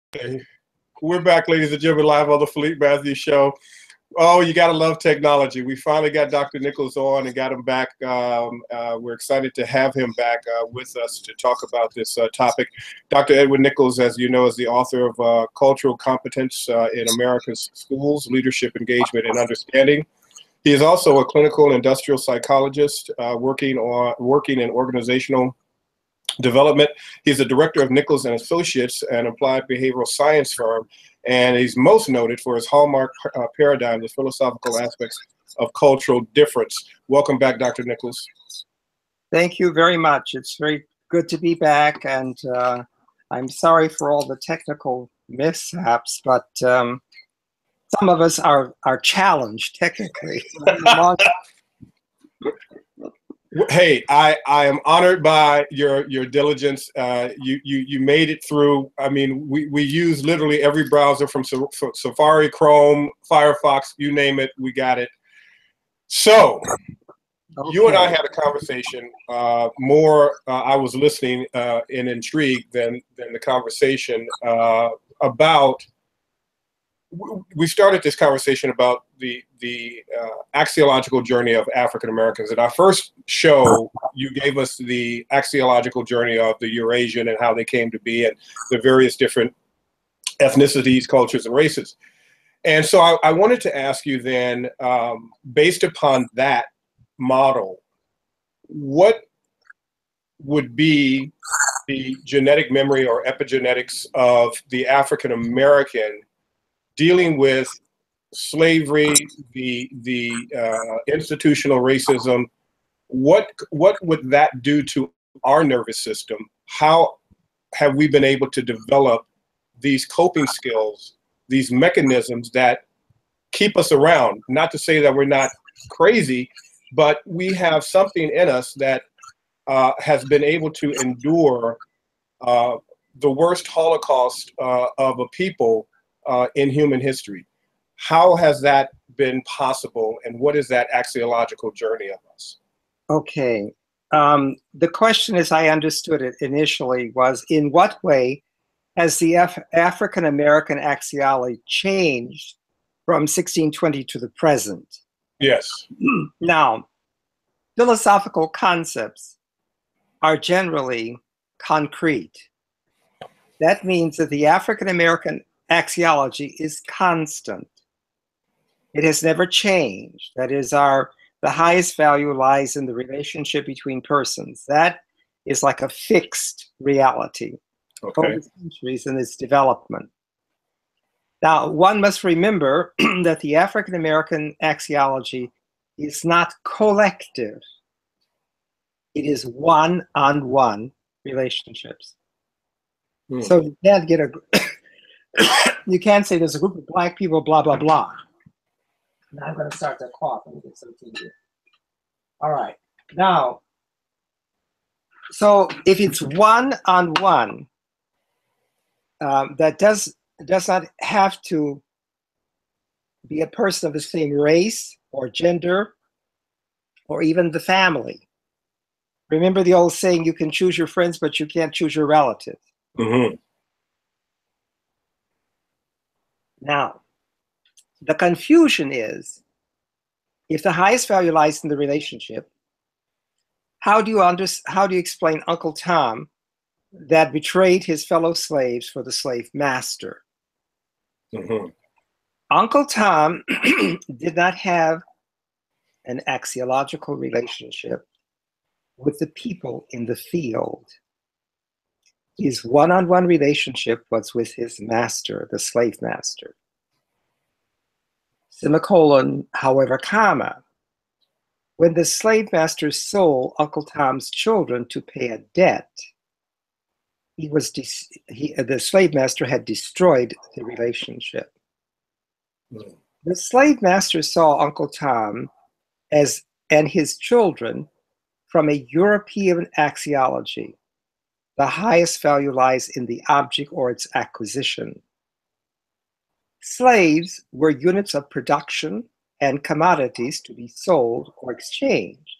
Okay. We're back, ladies and gentlemen, live on the Philippe Matthews Show. Oh, you got to love technology. We finally got Dr. Nichols on and got him back. We're excited to have him back with us to talk about this topic. Dr. Edwin Nichols, as you know, is the author of Cultural Competence in America's Schools, Leadership, Engagement, and Understanding. He is also a clinical industrial psychologist working in organizational development. He's the director of Nichols and Associates, an applied behavioral science firm, and he's most noted for his hallmark paradigm, the philosophical aspects of cultural difference. Welcome back, Dr. Nichols. Thank you very much. It's very good to be back, and I'm sorry for all the technical mishaps, but some of us are challenged technically. Hey, I am honored by your diligence. You made it through. I mean, we use literally every browser from Safari, Chrome, Firefox, you name it, we got it. So, okay. You and I had a conversation. I was listening and intrigued than the conversation about. We started this conversation about the axiological journey of African Americans. In our first show, you gave us the axiological journey of the Eurasian and how they came to be and the various different ethnicities, cultures, and races. And so I wanted to ask you then, based upon that model, what would be the genetic memory or epigenetics of the African American dealing with slavery, the institutional racism? What would that do to our nervous system? How have we been able to develop these coping skills, these mechanisms that keep us around? Not to say that we're not crazy, but we have something in us that has been able to endure the worst Holocaust of a people in human history. How has that been possible, and what is that axiological journey of us? Okay. The question, as I understood it initially, was in what way has the African American axiology changed from 1620 to the present? Yes. Now, philosophical concepts are generally concrete. That means that the African American axiology is constant. It has never changed. That is, the highest value lies in the relationship between persons. That is like a fixed reality over centuries in its development. Now, one must remember that the African American axiology is not collective. It is one-on-one relationships. So you can't get you can't say there's a group of black people, blah, blah, blah. Now I'm going to start to cough and get some tea here. All right. Now, so if it's one-on-one, that does not have to be a person of the same race or gender or even the family. Remember the old saying, you can choose your friends, but you can't choose your relatives. Mm-hmm. Now, the confusion is, if the highest value lies in the relationship, how do you explain Uncle Tom that betrayed his fellow slaves for the slave master? Mm-hmm. Uncle Tom did not have an axiological relationship with the people in the field. His one-on-one relationship was with his master, the slave master. Semicolon, however, comma. When the slave master sold Uncle Tom's children to pay a debt, the slave master had destroyed the relationship. Mm. The slave master saw Uncle Tom and his children from a European axiology. The highest value lies in the object or its acquisition. Slaves were units of production and commodities to be sold or exchanged.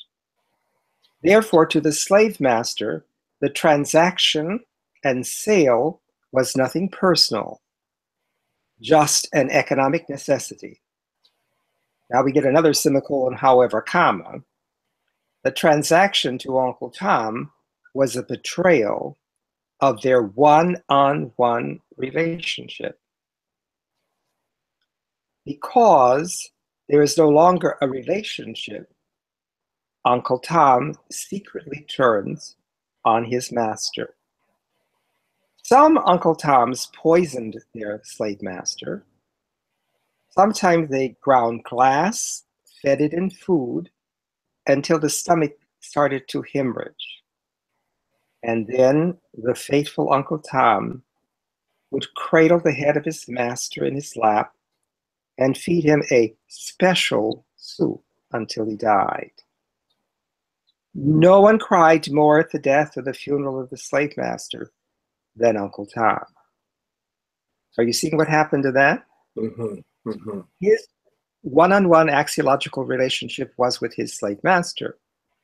Therefore, to the slave master, the transaction and sale was nothing personal, just an economic necessity. Now we get another semicolon, however, comma. The transaction to Uncle Tom was a betrayal of their one-on-one relationship. Because there is no longer a relationship, Uncle Tom secretly turns on his master. Some Uncle Toms poisoned their slave master. Sometimes they ground glass, fed it in food, until the stomach started to hemorrhage. And then the faithful Uncle Tom would cradle the head of his master in his lap and feed him a special soup until he died. No one cried more at the death or the funeral of the slave master than Uncle Tom. Are you seeing what happened to that? Mm-hmm. Mm-hmm. His one-on-one axiological relationship was with his slave master.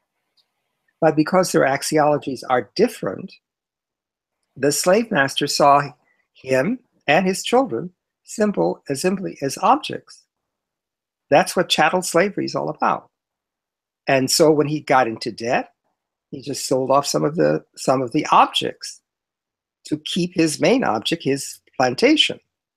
But because their axiologies are different, the slave master saw him and his children simply as objects. That's what chattel slavery is all about. And so when he got into debt, he just sold off some of the objects to keep his main object, his plantation.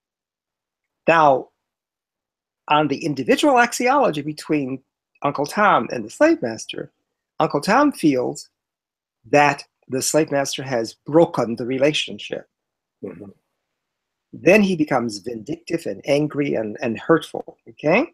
Now, on the individual axiology between Uncle Tom and the slave master, Uncle Tom feels that the slave master has broken the relationship. Mm-hmm. Then he becomes vindictive and angry and hurtful, okay?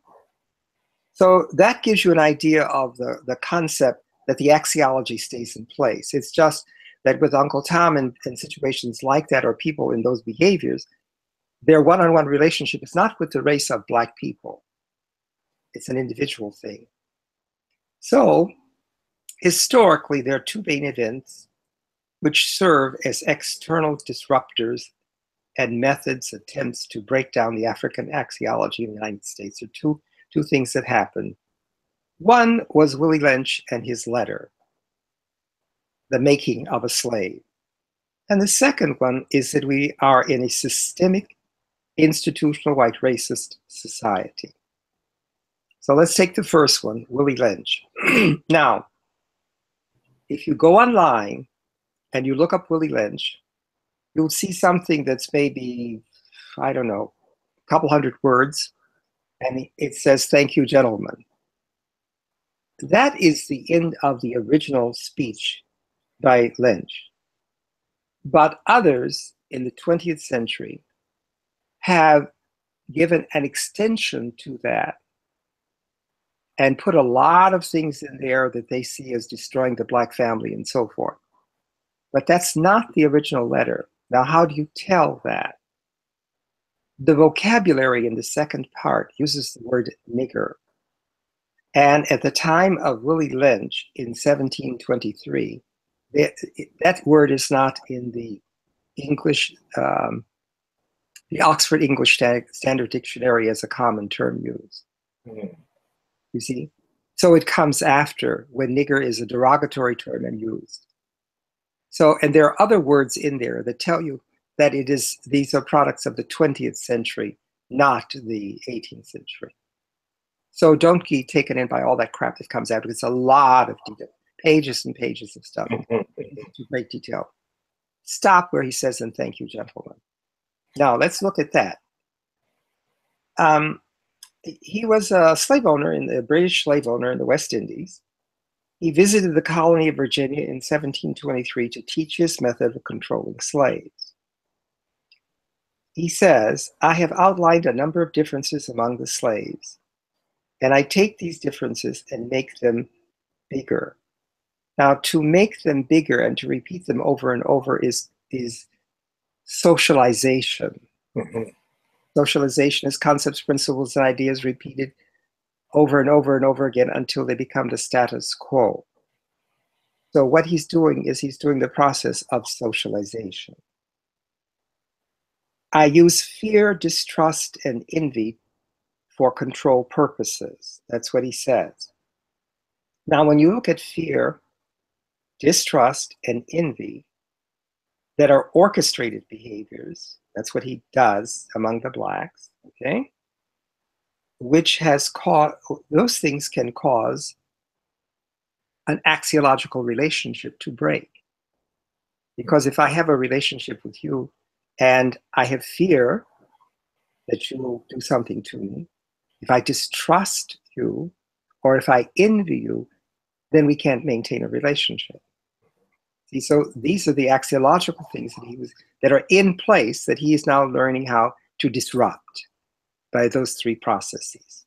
So that gives you an idea of the concept that the axiology stays in place. It's just that with Uncle Tom and situations like that, or people in those behaviors, their one-on-one relationship is not with the race of Black people. It's an individual thing. So historically, there are two main events which serve as external disruptors and methods, attempts to break down the African axiology in the United States. There are two things that happened. One was Willie Lynch and his letter, The Making of a Slave. And the second one is that we are in a systemic, institutional white racist society. So let's take the first one, Willie Lynch. Now, if you go online and you look up Willie Lynch, you'll see something that's maybe, I don't know, a couple hundred words, and it says, "Thank you, gentlemen." That is the end of the original speech by Lynch. But others in the 20th century have given an extension to that and put a lot of things in there that they see as destroying the Black family and so forth. But that's not the original letter. Now, how do you tell that? The vocabulary in the second part uses the word nigger. And at the time of Willie Lynch in 1723, that word is not in the English, the Oxford English Standard Dictionary as a common term used. Mm-hmm. You see? So it comes after, when nigger is a derogatory term and used. So, and there are other words in there that tell you that these are products of the 20th century, not the 18th century. So don't get taken in by all that crap that comes out. It's a lot of detail, pages and pages of stuff. To great detail. Stop where he says, "And thank you, gentlemen." Now let's look at that. He was a slave owner, a British slave owner in the West Indies. He visited the colony of Virginia in 1723 to teach his method of controlling slaves. He says, "I have outlined a number of differences among the slaves, and I take these differences and make them bigger." Now, to make them bigger and to repeat them over and over is socialization. Mm-hmm. Socialization is concepts, principles, and ideas repeated over and over and over again until they become the status quo. So what he's doing is he's doing the process of socialization. I use fear, distrust, and envy for control purposes. That's what he says. Now, when you look at fear, distrust, and envy, that are orchestrated behaviors. That's what he does among the blacks, okay? Which has caused, those things can cause an axiological relationship to break. Because if I have a relationship with you and I have fear that you will do something to me, if I distrust you, or if I envy you, then we can't maintain a relationship. See, so these are the axiological things that are in place that he is now learning how to disrupt by those three processes.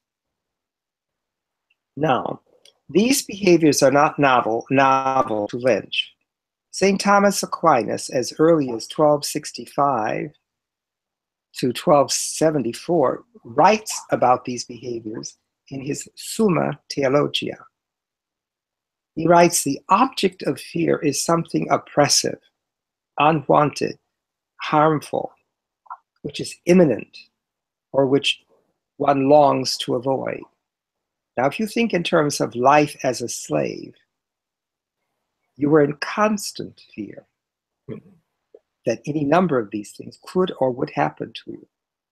Now, these behaviors are not novel to Lynch. St. Thomas Aquinas, as early as 1265 to 1274, writes about these behaviors in his Summa Theologia. He writes, the object of fear is something oppressive, unwanted, harmful, which is imminent, or which one longs to avoid. Now, if you think in terms of life as a slave, you were in constant fear that any number of these things could or would happen to you.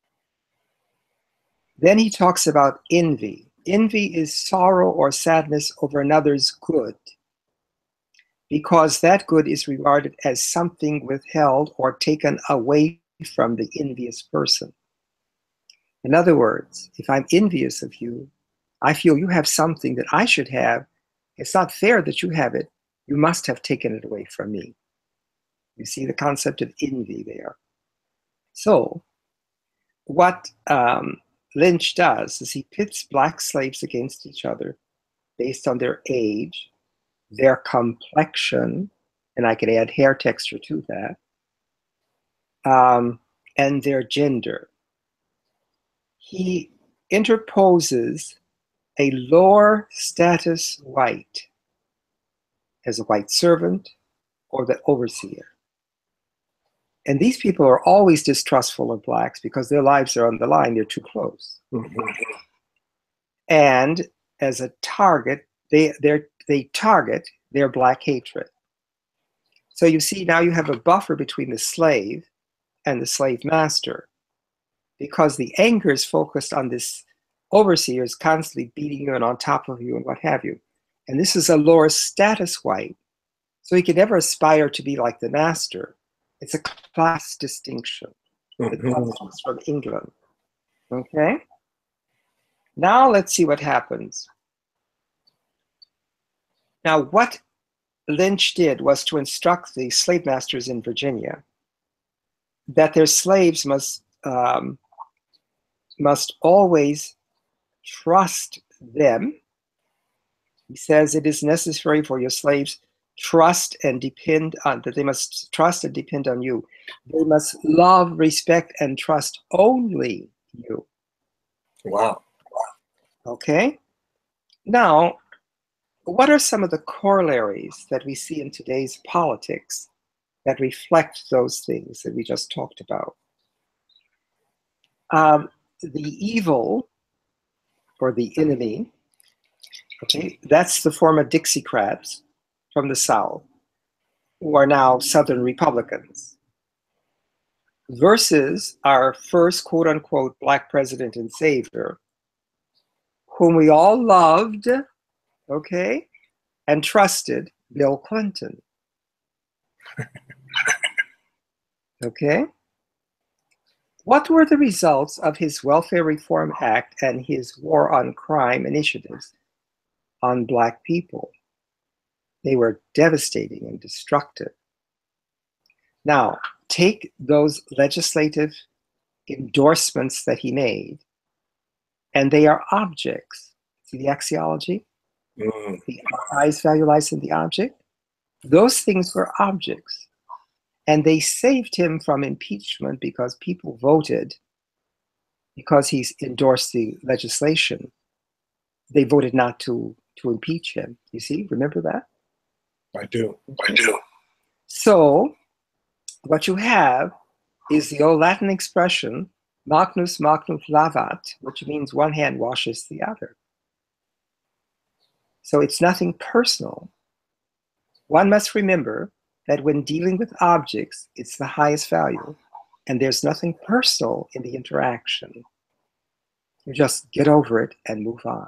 Then he talks about envy. Envy is sorrow or sadness over another's good, because that good is regarded as something withheld or taken away from the envious person. In other words, if I'm envious of you, I feel you have something that I should have. It's not fair that you have it. You must have taken it away from me. You see the concept of envy there. So what Lynch does is he pits black slaves against each other based on their age, their complexion, and I could add hair texture to that, and their gender. He interposes a lower status white as a white servant or the overseer. And these people are always distrustful of blacks because their lives are on the line, they're too close. And as a target, they target their black hatred. So you see, now you have a buffer between the slave and the slave master, because the anger is focused on this overseer is constantly beating you and on top of you and what have you. And this is a lower status white, so he can never aspire to be like the master. It's a class distinction that comes from England. Okay? Now let's see what happens. Now, what Lynch did was to instruct the slave masters in Virginia that their slaves must always trust them. He says it is necessary for your slaves trust and depend on, that they must trust and depend on you. They must love, respect, and trust only you. Wow. Okay? Now, what are some of the corollaries that we see in today's politics that reflect those things that we just talked about? The evil, or the enemy, okay, that's the former Dixiecrats from the South, who are now Southern Republicans, versus our first quote-unquote black president and savior, whom we all loved, okay, and trusted, Bill Clinton. Okay? What were the results of his Welfare Reform Act and his war on crime initiatives on black people? They were devastating and destructive. Now, take those legislative endorsements that he made, and they are objects. See the axiology? The eyes, value, lies in the object. Those things were objects. And they saved him from impeachment because people voted, because he's endorsed the legislation. They voted not to impeach him. You see, remember that? I do. So what you have is the old Latin expression, magnus magnum lavat, which means one hand washes the other. So it's nothing personal. One must remember that when dealing with objects, it's the highest value, and there's nothing personal in the interaction. You just get over it and move on.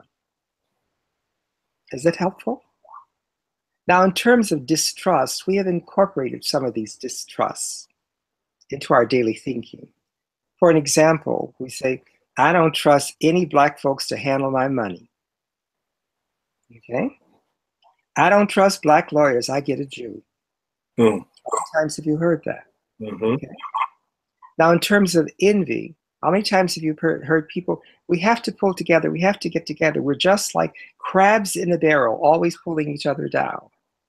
Is that helpful? Now, in terms of distrust, we have incorporated some of these distrusts into our daily thinking. For an example, we say, I don't trust any black folks to handle my money. Okay? I don't trust black lawyers. I get a Jew. How many times have you heard that? Okay. Now, in terms of envy, how many times have you heard people, we have to pull together, we have to get together. We're just like crabs in a barrel, always pulling each other down.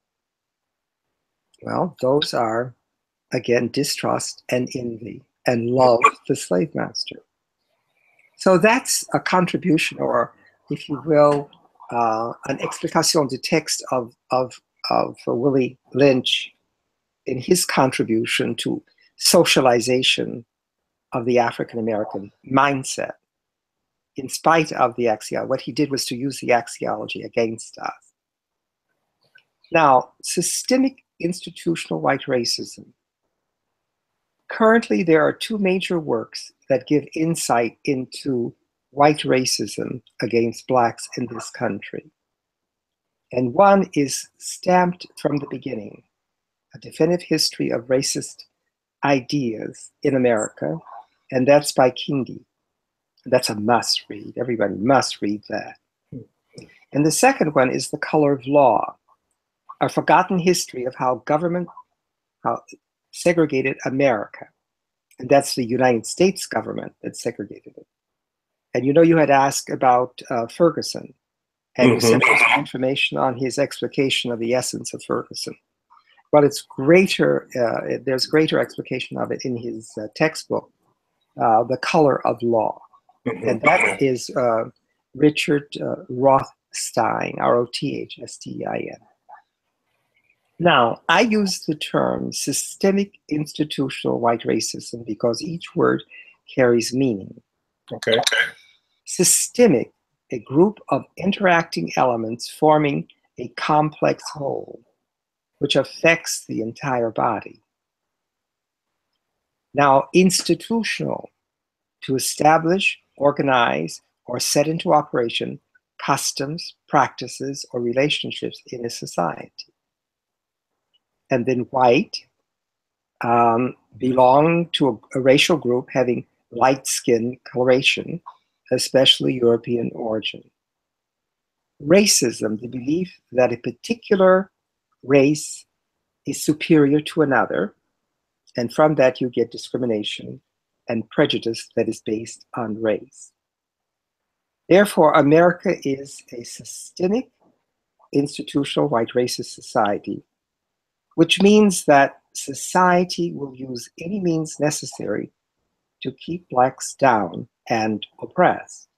Well, those are, again, distrust and envy and love the slave master. So that's a contribution, or if you will, an explication de texte of Willie Lynch in his contribution to socialization of the African-American mindset. In spite of the axiology, what he did was to use the axiology against us. Now, systemic institutional white racism. Currently, there are two major works that give insight into white racism against blacks in this country. And one is stamped from the beginning, A Definitive History of Racist Ideas in America, and that's by Kingi. That's a must read. Everybody must read that. And the second one is The Color of Law, a forgotten history of how government segregated America. And that's the United States government that segregated it. And you know, you had asked about Ferguson, and you sent us information on his explication of the essence of Ferguson. Well, it's greater, there's greater explication of it in his textbook, The Color of Law. And that is Richard Rothstein, R-O-T-H-S-T-E-I-N. Now, I use the term systemic institutional white racism because each word carries meaning. Okay. Systemic, a group of interacting elements forming a complex whole, which affects the entire body. Now, institutional, to establish, organize, or set into operation customs, practices, or relationships in a society. And then white, belong to a racial group having light skin coloration, especially European origin. Racism, the belief that a particular race is superior to another, and from that you get discrimination and prejudice that is based on race. Therefore, America is a systemic, institutional white racist society, which means that society will use any means necessary to keep blacks down and oppressed.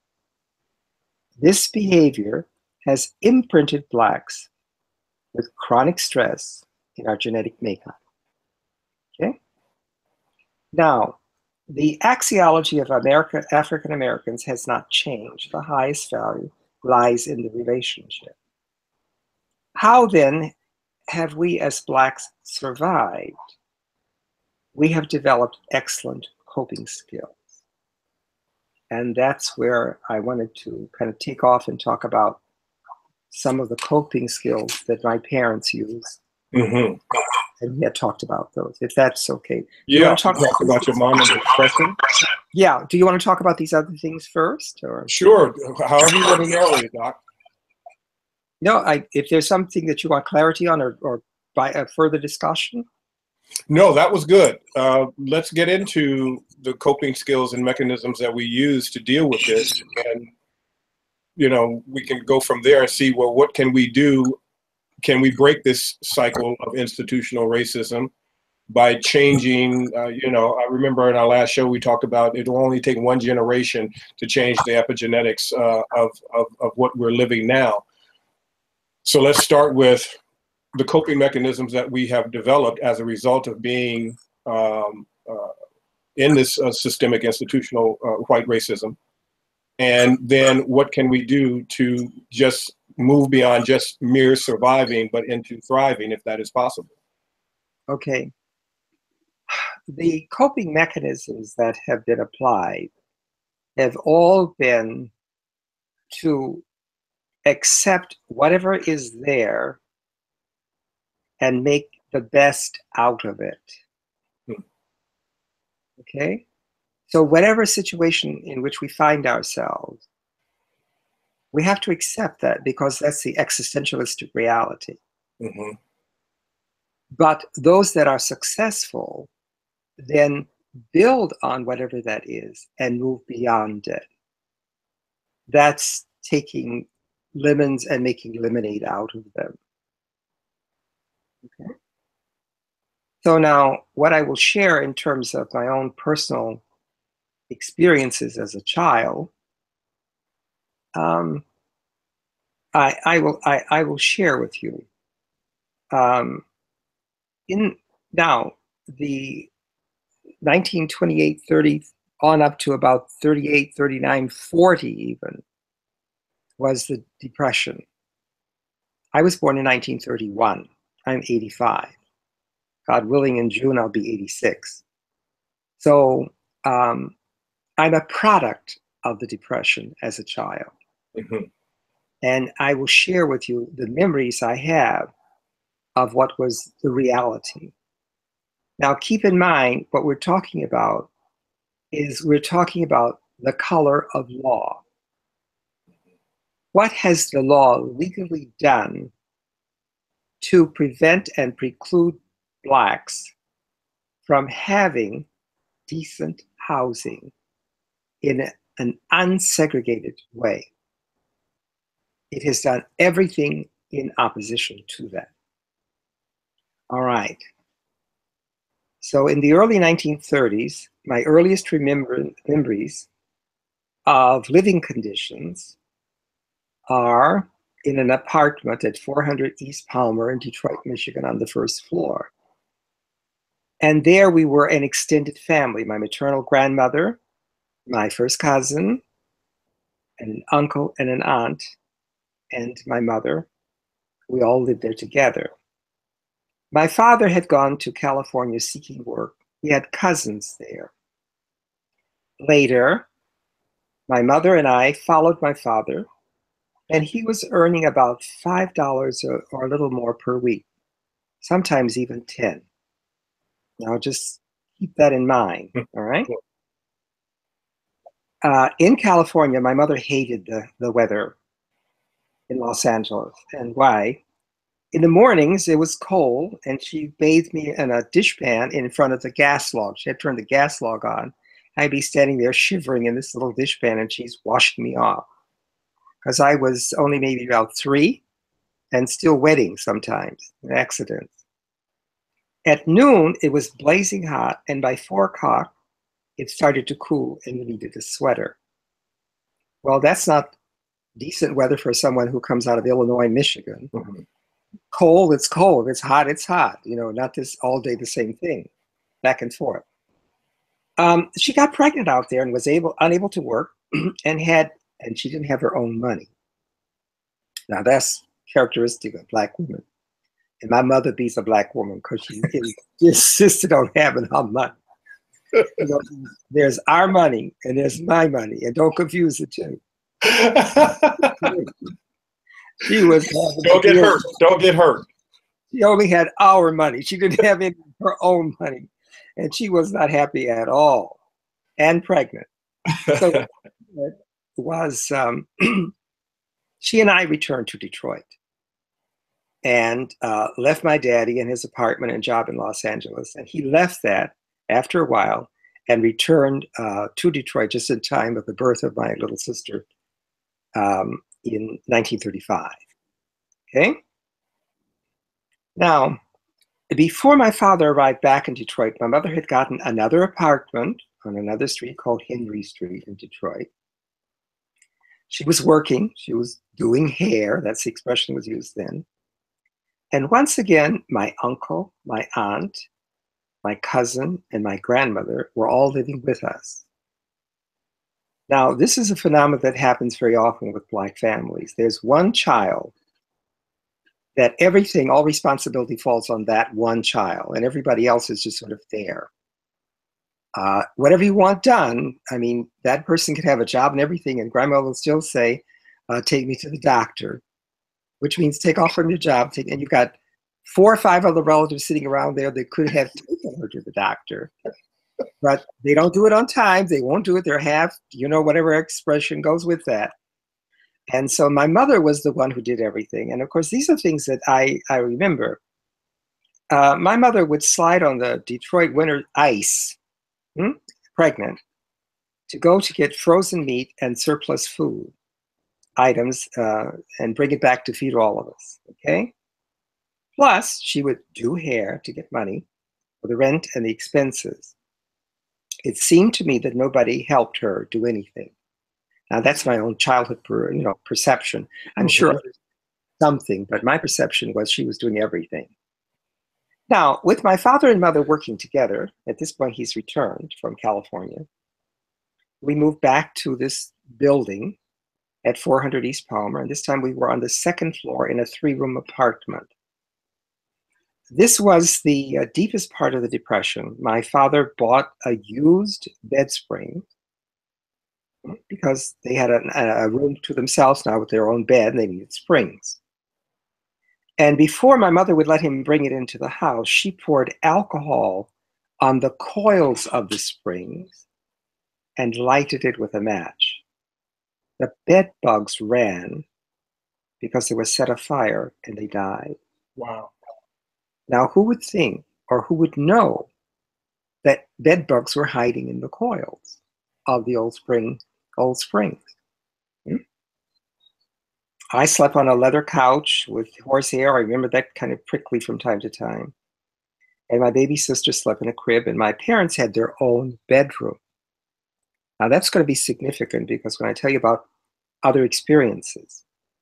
This behavior has imprinted blacks with chronic stress in our genetic makeup. Okay? Now, the axiology of African Americans has not changed. The highest value lies in the relationship. How then have we as blacks survived? We have developed excellent coping skills. And that's where I wanted to kind of take off and talk about some of the coping skills that my parents used. And we had talked about those, if that's okay. Yeah, you want to talk about your mom and depression? Yeah, do you want to talk about these other things first? Or? Sure, however you want to narrow it, Doc. No, if there's something that you want clarity on or by a further discussion? No, that was good. Let's get into the coping skills and mechanisms that we use to deal with this. And, you know, we can go from there and see, well, what can we do? Can we break this cycle of institutional racism by changing, you know, I remember in our last show we talked about it will only take one generation to change the epigenetics of what we're living now. So let's start with the coping mechanisms that we have developed as a result of being in this systemic institutional white racism. And then what can we do to just move beyond just mere surviving, but into thriving, if that is possible? Okay. The coping mechanisms that have been applied have all been to accept whatever is there and make the best out of it. Okay? So whatever situation in which we find ourselves, we have to accept that because that's the existentialistic reality. Mm-hmm. But those that are successful then build on whatever that is and move beyond it. That's taking lemons and making lemonade out of them. Okay. So now what I will share in terms of my own personal experiences as a child, I will share with you. In now the 1928, 30 on up to about 38, 39, 40 even was the Depression. I was born in 1931. I'm 85. God willing, in June I'll be 86. So I'm a product of the Depression as a child. Mm-hmm. And I will share with you the memories I have of what was the reality. Now, keep in mind, what we're talking about is we're talking about the color of law. What has the law legally done to prevent and preclude Blacks from having decent housing in an unsegregated way? It has done everything in opposition to that. All right. So in the early 1930s, my earliest memories of living conditions are in an apartment at 400 East Palmer in Detroit, Michigan, on the first floor. And there we were an extended family, my maternal grandmother, my first cousin, an uncle and an aunt, and my mother. We all lived there together. My father had gone to California seeking work. He had cousins there. Later, my mother and I followed my father, and he was earning about $5 or a little more per week, sometimes even 10. Now just keep that in mind, all right? In California, my mother hated the weather in Los Angeles. And why? In the mornings, it was cold, and she bathed me in a dishpan in front of the gas log. She had turned the gas log on. I'd be standing there shivering in this little dishpan, and she's washing me off. Because I was only maybe about 3 and still wetting sometimes, accidents. At noon, it was blazing hot, and by 4 o'clock, it started to cool, and you needed a sweater. Well, that's not decent weather for someone who comes out of Illinois, Michigan. Mm-hmm. Cold, it's cold. It's hot, it's hot. You know, not this all day the same thing, back and forth. She got pregnant out there and was unable to work, and she didn't have her own money. Now that's characteristic of Black women. And my mother beats a Black woman because she insisted on having her money. You know, there's our money and there's my money, and don't confuse the two. She was don't get hurt. Don't get hurt. She only had our money. She didn't have any of her own money, and she was not happy at all, and pregnant. So it was she and I returned to Detroit and left my daddy in his apartment and job in Los Angeles, and he left that after a while and returned to Detroit just in time of the birth of my little sister in 1935. Okay. Now, before my father arrived back in Detroit, my mother had gotten another apartment on another street called Henry Street in Detroit. She was working. She was doing hair. That's the expression that was used then. And once again, my uncle, my aunt, my cousin, and my grandmother were all living with us. Now, this is a phenomenon that happens very often with Black families. There's one child that everything, all responsibility falls on that one child, and everybody else is just sort of there. Whatever you want done, I mean, that person could have a job and everything, and grandma will still say, take me to the doctor, which means take off from your job, and you've got 4 or 5 other relatives sitting around there that could have taken her to the doctor. But they don't do it on time. They won't do it. They're half, whatever expression goes with that. And so my mother was the one who did everything. And of course, these are things that I remember. My mother would slide on the Detroit winter ice, pregnant, to go to get frozen meat and surplus food items and bring it back to feed all of us, okay? Plus, she would do hair to get money for the rent and the expenses. It seemed to me that nobody helped her do anything. Now, that's my own childhood perception. I'm sure there's something, but my perception was she was doing everything. Now, with my father and mother working together, at this point he's returned from California, we moved back to this building at 400 East Palmer, and this time we were on the 2nd floor in a 3-room apartment. This was the deepest part of the Depression. My father bought a used bed spring because they had a room to themselves now with their own bed, and they needed springs. And before my mother would let him bring it into the house, she poured alcohol on the coils of the springs and lighted it with a match. The bed bugs ran because they were set afire and they died. Wow. Now, who would think or who would know that bed bugs were hiding in the coils of the old springs? I slept on a leather couch with horsehair. I remember that kind of prickly from time to time. And my baby sister slept in a crib, and my parents had their own bedroom. Now, that's going to be significant because when I tell you about other experiences,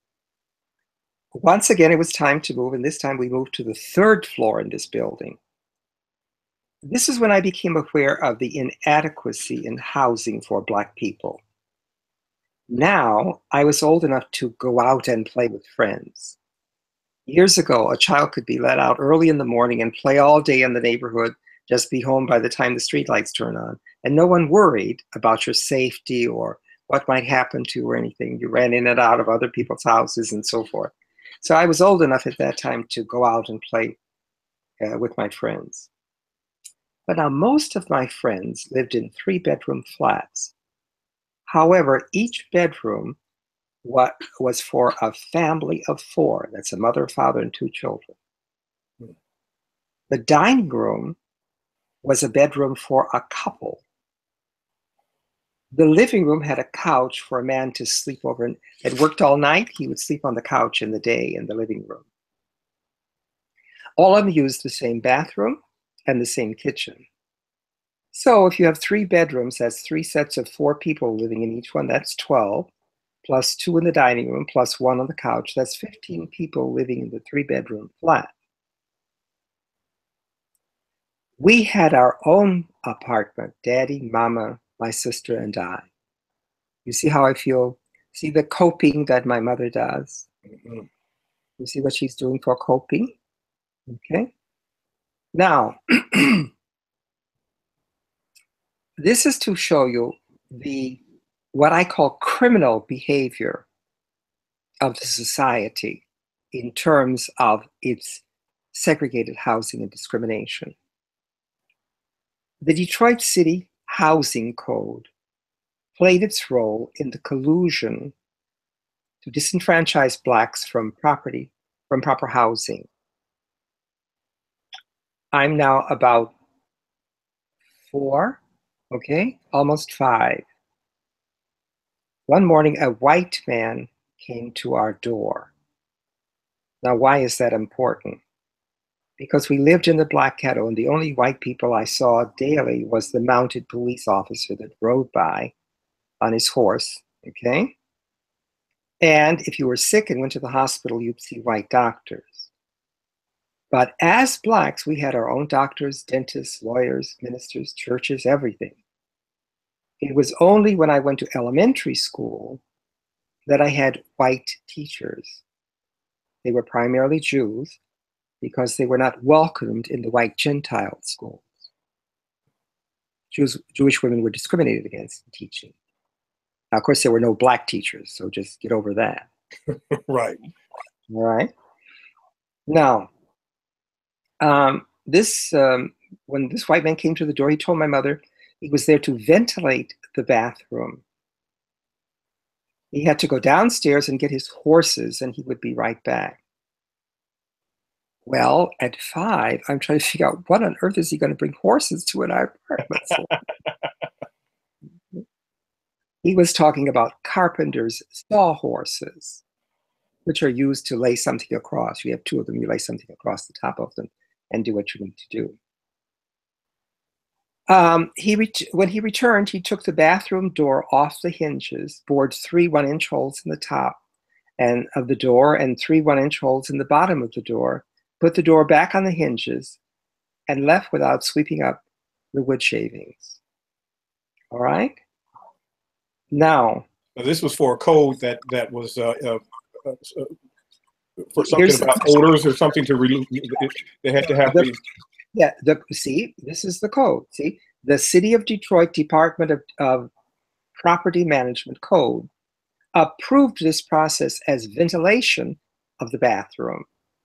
once again, it was time to move, and this time we moved to the 3rd floor in this building. This is when I became aware of the inadequacy in housing for Black people. Now, I was old enough to go out and play with friends. Years ago, a child could be let out early in the morning and play all day in the neighborhood, just be home by the time the streetlights turn on, and no one worried about your safety or what might happen to you or anything. You ran in and out of other people's houses and so forth. So I was old enough at that time to go out and play with my friends. But now most of my friends lived in 3-bedroom flats. However, each bedroom was for a family of 4. That's a mother, father, and 2 children. The dining room was a bedroom for a couple. The living room had a couch for a man to sleep over. And had worked all night, he would sleep on the couch in the day in the living room. All of them used the same bathroom and the same kitchen. So if you have 3 bedrooms, that's 3 sets of 4 people living in each one. That's 12, plus 2 in the dining room, plus 1 on the couch. That's 15 people living in the 3-bedroom flat. We had our own apartment, Daddy, Mama, my sister, and I. You see how I feel? See the coping that my mother does? Mm-hmm. You see what she's doing for coping? Okay. Now, this is to show you what I call criminal behavior of the society in terms of its segregated housing and discrimination. The Detroit City Housing Code played its role in the collusion to disenfranchise Blacks from proper housing. I'm now about 4, okay, almost 5. One morning, a white man came to our door. Now, why is that important? Because we lived in the Black ghetto, and the only white people I saw daily was the mounted police officer that rode by on his horse, okay? And if you were sick and went to the hospital, you'd see white doctors. But as Blacks, we had our own doctors, dentists, lawyers, ministers, churches, everything. It was only when I went to elementary school that I had white teachers. They were primarily Jews because they were not welcomed in the white Gentile schools. Jewish women were discriminated against in teaching. Now, of course, there were no black teachers, so just get over that. Right. All right. Now, when this white man came to the door, he told my mother he was there to ventilate the bathroom. He had to go downstairs and get his horses, and he would be right back. Well, at 5, I'm trying to figure out what on earth is he going to bring horses to in our apartment. He was talking about carpenter's sawhorses, which are used to lay something across. You have 2 of them, you lay something across the top of them and do what you need to do. When he returned, he took the bathroom door off the hinges, bored 3 1-inch holes in the top of the door and 3 1-inch holes in the bottom of the door, put the door back on the hinges, and left without sweeping up the wood shavings. All right? Now, this was for a code that was for something about odors or something to relieve. They had to have these. Yeah, see, this is the code. See, the City of Detroit Department of Property Management Code approved this process as ventilation of the bathroom.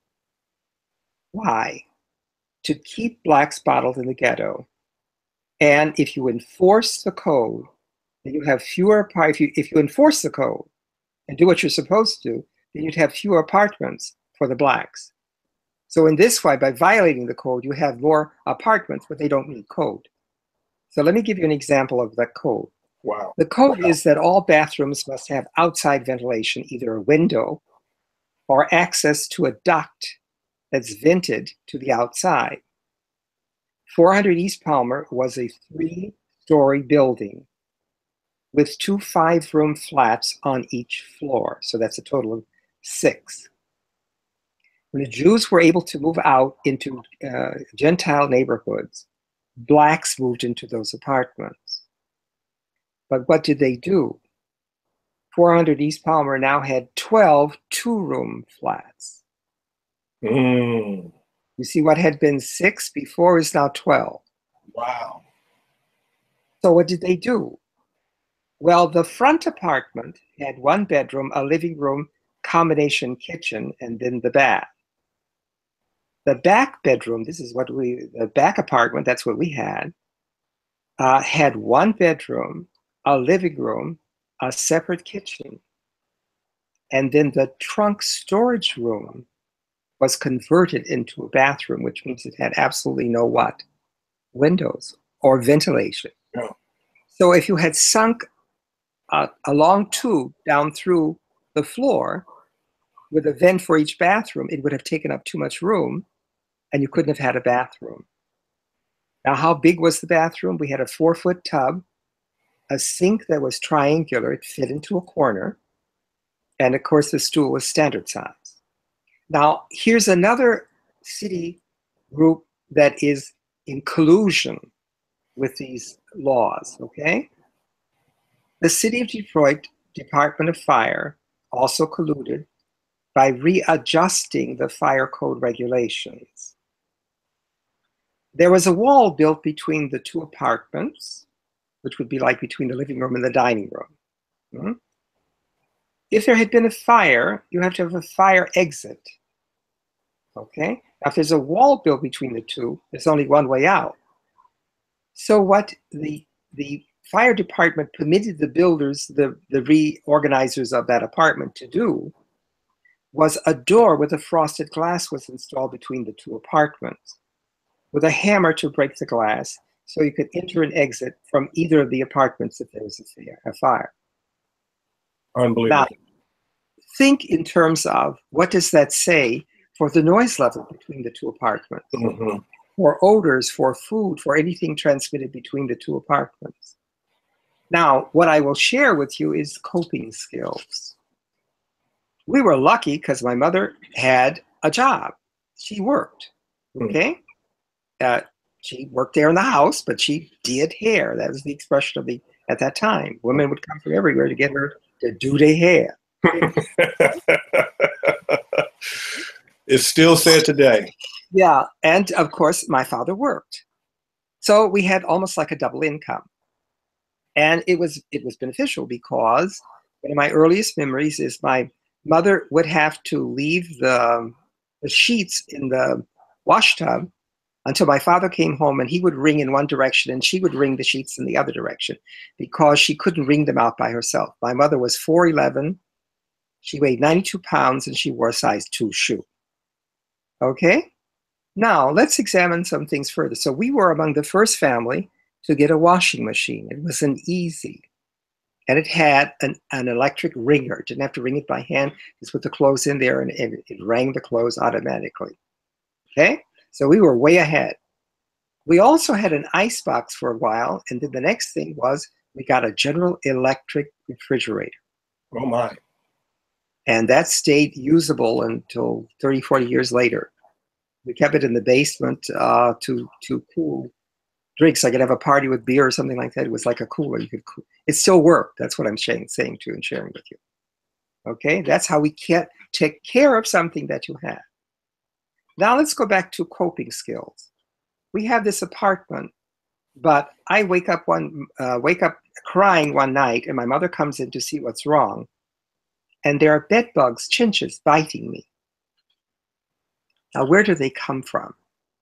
Why? To keep blacks bottled in the ghetto. And if you enforce the code, then you have fewer, if you enforce the code and do what you're supposed to do, then you'd have fewer apartments for the blacks. So in this way, by violating the code, you have more apartments, but they don't meet code. So let me give you an example of that code. Wow. The code is that all bathrooms must have outside ventilation, either a window or access to a duct that's vented to the outside. 400 East Palmer was a 3-story building with 2 5-room flats on each floor. So that's a total of 6. When the Jews were able to move out into Gentile neighborhoods, blacks moved into those apartments. But what did they do? 400 East Palmer now had 12 2-room flats. Mm. You see, what had been 6 before is now 12. Wow. So what did they do? Well, the front apartment had 1 bedroom, a living room, combination kitchen, and then the bath. The back bedroom, the back apartment, that's what we had 1 bedroom, a living room, a separate kitchen. And then the trunk storage room was converted into a bathroom, which means it had absolutely no what? Windows or ventilation. No. So if you had sunk a long tube down through the floor with a vent for each bathroom, it would have taken up too much room, and you couldn't have had a bathroom. Now, how big was the bathroom? We had a 4-foot tub, a sink that was triangular, it fit into a corner, and of course the stool was standard size. Now, here's another city group that is in collusion with these laws, okay? The City of Detroit Department of Fire also colluded by readjusting the fire code regulations. There was a wall built between the 2 apartments, which would be like between the living room and the dining room. If there had been a fire, you have to have a fire exit. Okay? Now, if there's a wall built between the 2, there's only one way out. So what the fire department permitted the builders, the reorganizers of that apartment to do was a door with a frosted glass was installed between the 2 apartments with a hammer to break the glass so you could enter and exit from either of the apartments if there was a fire. Unbelievable. Now, think in terms of what does that say for the noise level between the 2 apartments, for odors, for food, for anything transmitted between the 2 apartments. Now, what I will share with you is coping skills. We were lucky because my mother had a job. She worked, okay? She worked there in the house, but she did hair. That was the expression of at that time. Women would come from everywhere to get her to do their hair. It's still said today. Yeah, and of course, my father worked. So we had almost like a double income. And it was beneficial because one of my earliest memories is my mother would have to leave the sheets in the wash tub until my father came home, and he would wring in one direction and she would wring the sheets in the other direction because she couldn't wring them out by herself. My mother was 4'11". She weighed 92 pounds and she wore a size 2 shoe. Okay? Now, let's examine some things further. So we were among the first family to get a washing machine. It was an easy. And it had an electric wringer. It didn't have to wring it by hand. Just put the clothes in there and it wrang the clothes automatically. Okay? So we were way ahead. We also had an ice box for a while. And then the next thing was we got a General Electric refrigerator. Oh, my. And that stayed usable until 30, 40 years later. We kept it in the basement to cool drinks. I could have a party with beer or something like that. It was like a cooler. You could cool. It still worked. That's what I'm saying to and sharing with you. Okay, that's how we can take care of something that you have. Now let's go back to coping skills. We have this apartment, but I wake up crying one night, and my mother comes in to see what's wrong, and there are bed bugs, chinches, biting me. Now, where do they come from?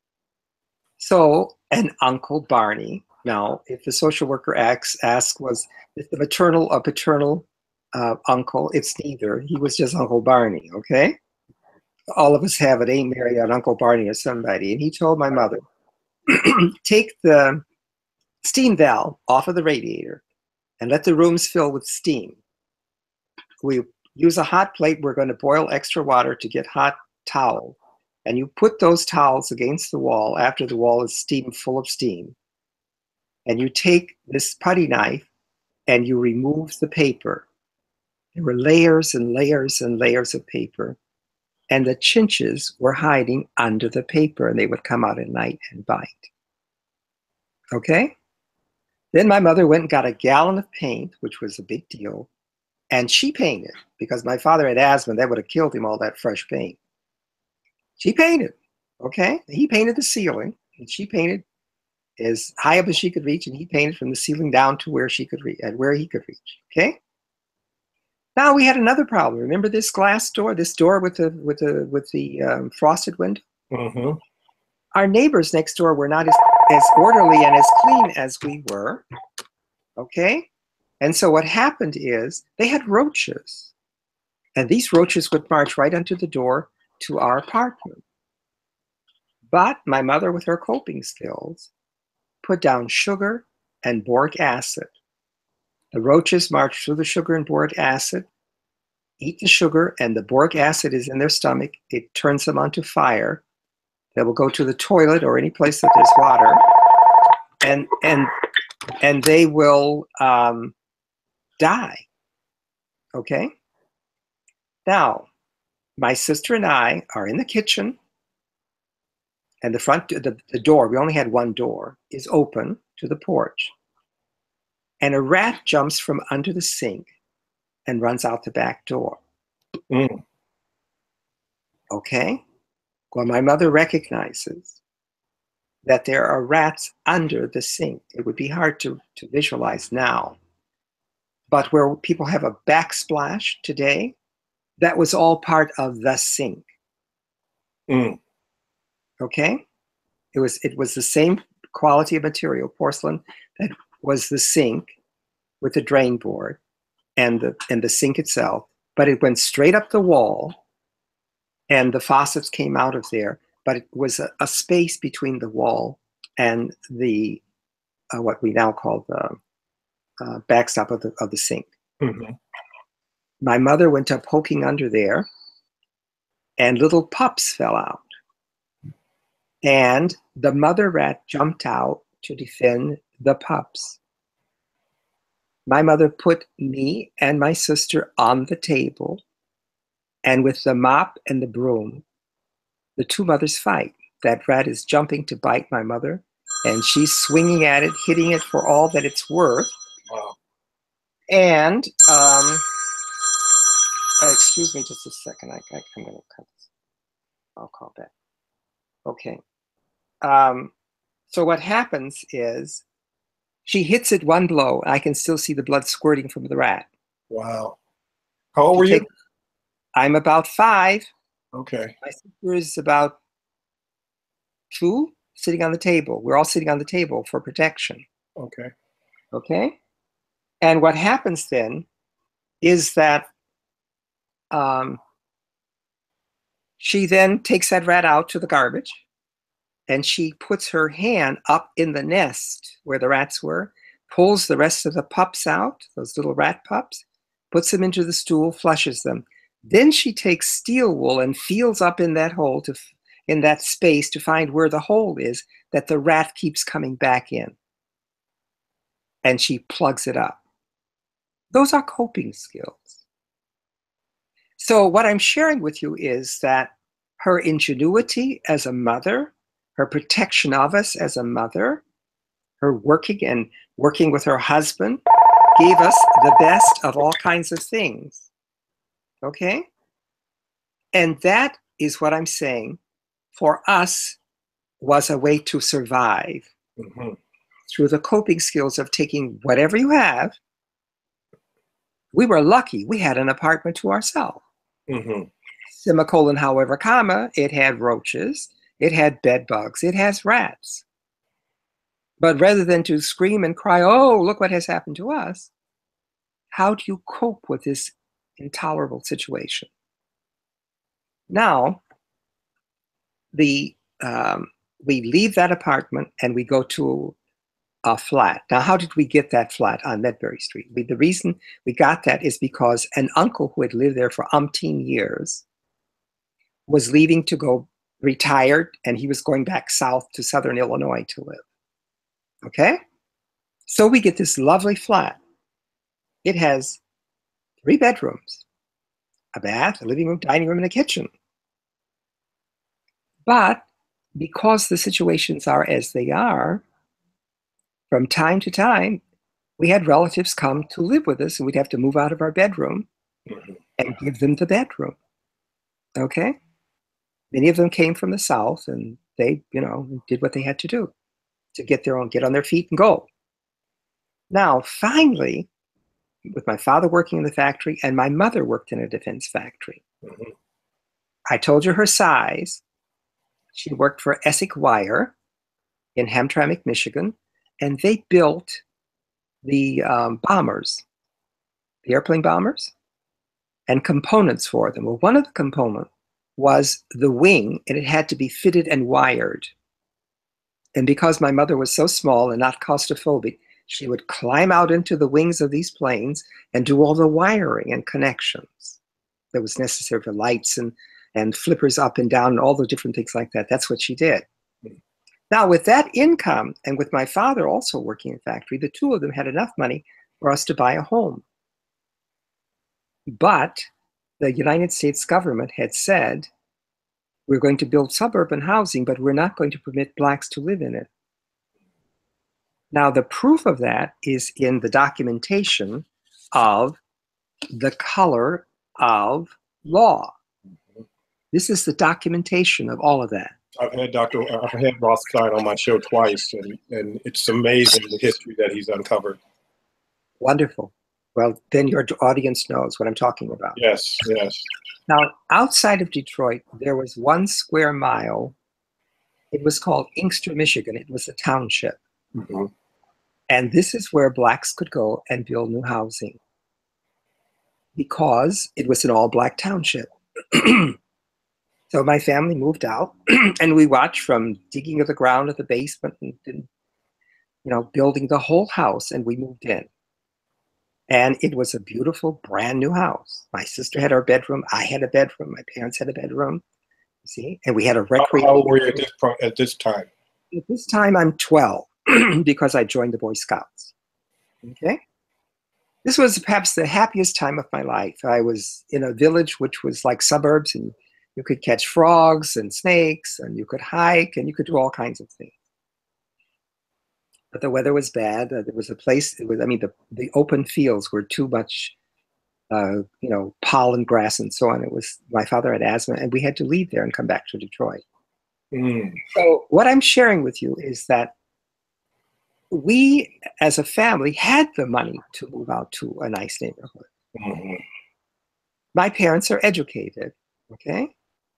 So, an Uncle Barney. Now, if the social worker asks, was it the maternal or paternal uncle? It's neither. He was just Uncle Barney, okay? All of us have it. Ain't Mary an Uncle Barney or somebody. And he told my mother, take the steam valve off of the radiator and let the rooms fill with steam. We use a hot plate. We're going to boil extra water to get hot towel. And you put those towels against the wall after the wall is full of steam. And you take this putty knife and you remove the paper. There were layers and layers and layers of paper. And the chinches were hiding under the paper, and they would come out at night and bite. Okay? Then my mother went and got a gallon of paint, which was a big deal. And she painted, because my father had asthma. That would have killed him, all that fresh paint. She painted, okay? He painted the ceiling, and she painted as high up as she could reach, and he painted from the ceiling down to where she could reach, and where he could reach, okay? Now we had another problem. Remember this glass door, this door with the frosted window? Mm-hmm. Our neighbors next door were not as orderly and as clean as we were, okay? And so what happened is they had roaches, and these roaches would march right onto the door to our apartment. But my mother, with her coping skills, put down sugar and boric acid. The roaches march through the sugar and boric acid, eat the sugar, and the boric acid is in their stomach. It turns them onto fire. They will go to the toilet or any place that there's water, and they will die. Okay? Now, my sister and I are in the kitchen, and the door, we only had one door, is open to the porch. And a rat jumps from under the sink and runs out the back door. Mm. Okay? Well, my mother recognizes that there are rats under the sink. It would be hard to visualize now. But where people have a backsplash today, that was all part of the sink. Mm. Okay? It was the same quality of material, porcelain, that was the sink with the drain board and the sink itself, but it went straight up the wall and the faucets came out of there, but it was a space between the wall and the what we now call the backstop of the sink. Mm-hmm. My mother went up poking under there, and little pups fell out. And the mother rat jumped out to defend the pups. My mother put me and my sister on the table, and with the mop and the broom, the two mothers fight. That rat is jumping to bite my mother, and she's swinging at it, hitting it for all that it's worth. Wow. And, excuse me just a second, I'm going to cut this. I'll call back. Okay. So what happens is she hits it one blow. I can still see the blood squirting from the rat. Wow. How old were you? I'm about 5. Okay. My sister is about 2, sitting on the table. We're all sitting on the table for protection. Okay. Okay. And what happens then is that she then takes that rat out to the garbage, and she puts her hand up in the nest where the rats were, pulls the rest of the pups out, those little rat pups, puts them into the stool, flushes them. Then she takes steel wool and feels up in that hole, in that space, to find where the hole is that the rat keeps coming back in. And she plugs it up. Those are coping skills. So what I'm sharing with you is that her ingenuity as a mother, her protection of us as a mother, her working with her husband gave us the best of all kinds of things. Okay? And that is what I'm saying for us was a way to survive through the coping skills of taking whatever you have. We were lucky. We had an apartment to ourselves. Semicolon, however, comma, it had roaches, it had bed bugs, it has rats. But rather than to scream and cry, oh, look what has happened to us, how do you cope with this intolerable situation? Now, we leave that apartment and we go to a flat. Now, how did we get that flat on Medbury Street? The reason we got that is because an uncle who had lived there for umpteen years was leaving to go retired, and he was going back south to Southern Illinois to live. Okay? So we get this lovely flat. It has 3 bedrooms, a bath, a living room, dining room, and a kitchen. But because the situations are as they are, from time to time, we had relatives come to live with us, and we'd have to move out of our bedroom and give them the bedroom. Okay? Many of them came from the South, and they, did what they had to do to get on their feet and go. Now, finally, with my father working in the factory and my mother worked in a defense factory. I told you her size. She worked for Essex Wire in Hamtramck, Michigan, and they built the bombers, the airplane bombers, and components for them. Well, one of the components was the wing, and it had to be fitted and wired. And because my mother was so small and not claustrophobic, she would climb out into the wings of these planes and do all the wiring and connections that was necessary for lights and flippers up and down and all the different things like that. That's what she did. Now, with that income, and with my father also working in a factory, the 2 of them had enough money for us to buy a home. But the United States government had said, we're going to build suburban housing, but we're not going to permit Blacks to live in it. Now, the proof of that is in the documentation of the color of law. This is the documentation of all of that. I've had Rothstein on my show twice, and it's amazing the history that he's uncovered. Wonderful. Well, then your audience knows what I'm talking about. Yes, yes. Now, outside of Detroit, there was 1 square mile. It was called Inkster, Michigan. It was a township. And this is where Blacks could go and build new housing because it was an all-Black township. So my family moved out, and we watched from digging of the ground at the basement and building the whole house, and we moved in. And it was a beautiful, brand new house. My sister had her bedroom. I had a bedroom. My parents had a bedroom. You see? And we had a recreation. How old were you at this time? At this time, I'm 12 because I joined the Boy Scouts. Okay? This was perhaps the happiest time of my life. I was in a village which was like suburbs, and you could catch frogs and snakes, and you could hike, and you could do all kinds of things. But the weather was bad. There was a place, the open fields were too much pollen grass and so on. My father had asthma, and we had to leave there and come back to Detroit. Mm. So what I'm sharing with you is that we, as a family, had the money to move out to a nice neighborhood. Mm-hmm. My parents are educated, okay?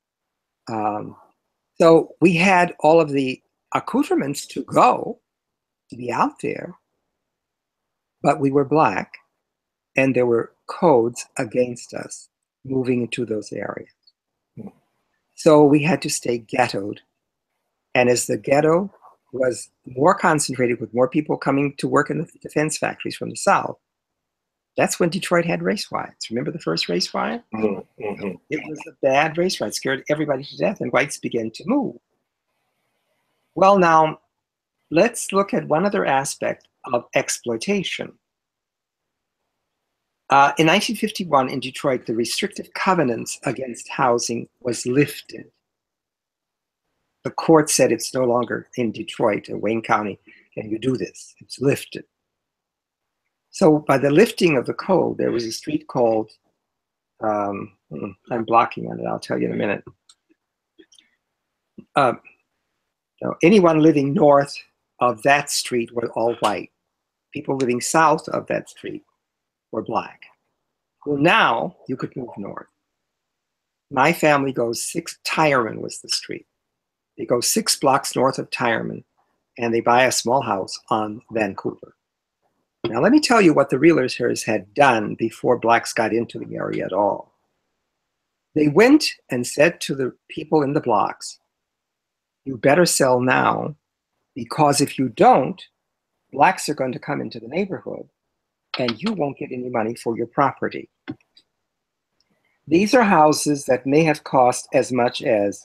So we had all of the accoutrements to be out there, but we were Black, and there were codes against us moving into those areas. Mm. So we had to stay ghettoed. And as the ghetto was more concentrated with more people coming to work in the defense factories from the South, that's when Detroit had race riots. Remember the first race riot? Mm-hmm. It was a bad race riot, scared everybody to death, and whites began to move. Well, now, let's look at one other aspect of exploitation. In 1951 in Detroit, the restrictive covenants against housing was lifted. The court said it's no longer in Detroit or Wayne County, can you do this? It's lifted. So by the lifting of the code, there was a street called, I'm blocking on it, I'll tell you in a minute. Anyone living north of that street were all white. People living south of that street were Black. Well, now you could move north. My family goes Tyerman was the street. They go 6 blocks north of Tyerman, and they buy a small house on Vancouver. Now, let me tell you what the realtors had done before Blacks got into the area at all. They went and said to the people in the blocks, you better sell now, because if you don't, Blacks are going to come into the neighborhood, and you won't get any money for your property. These are houses that may have cost as much as,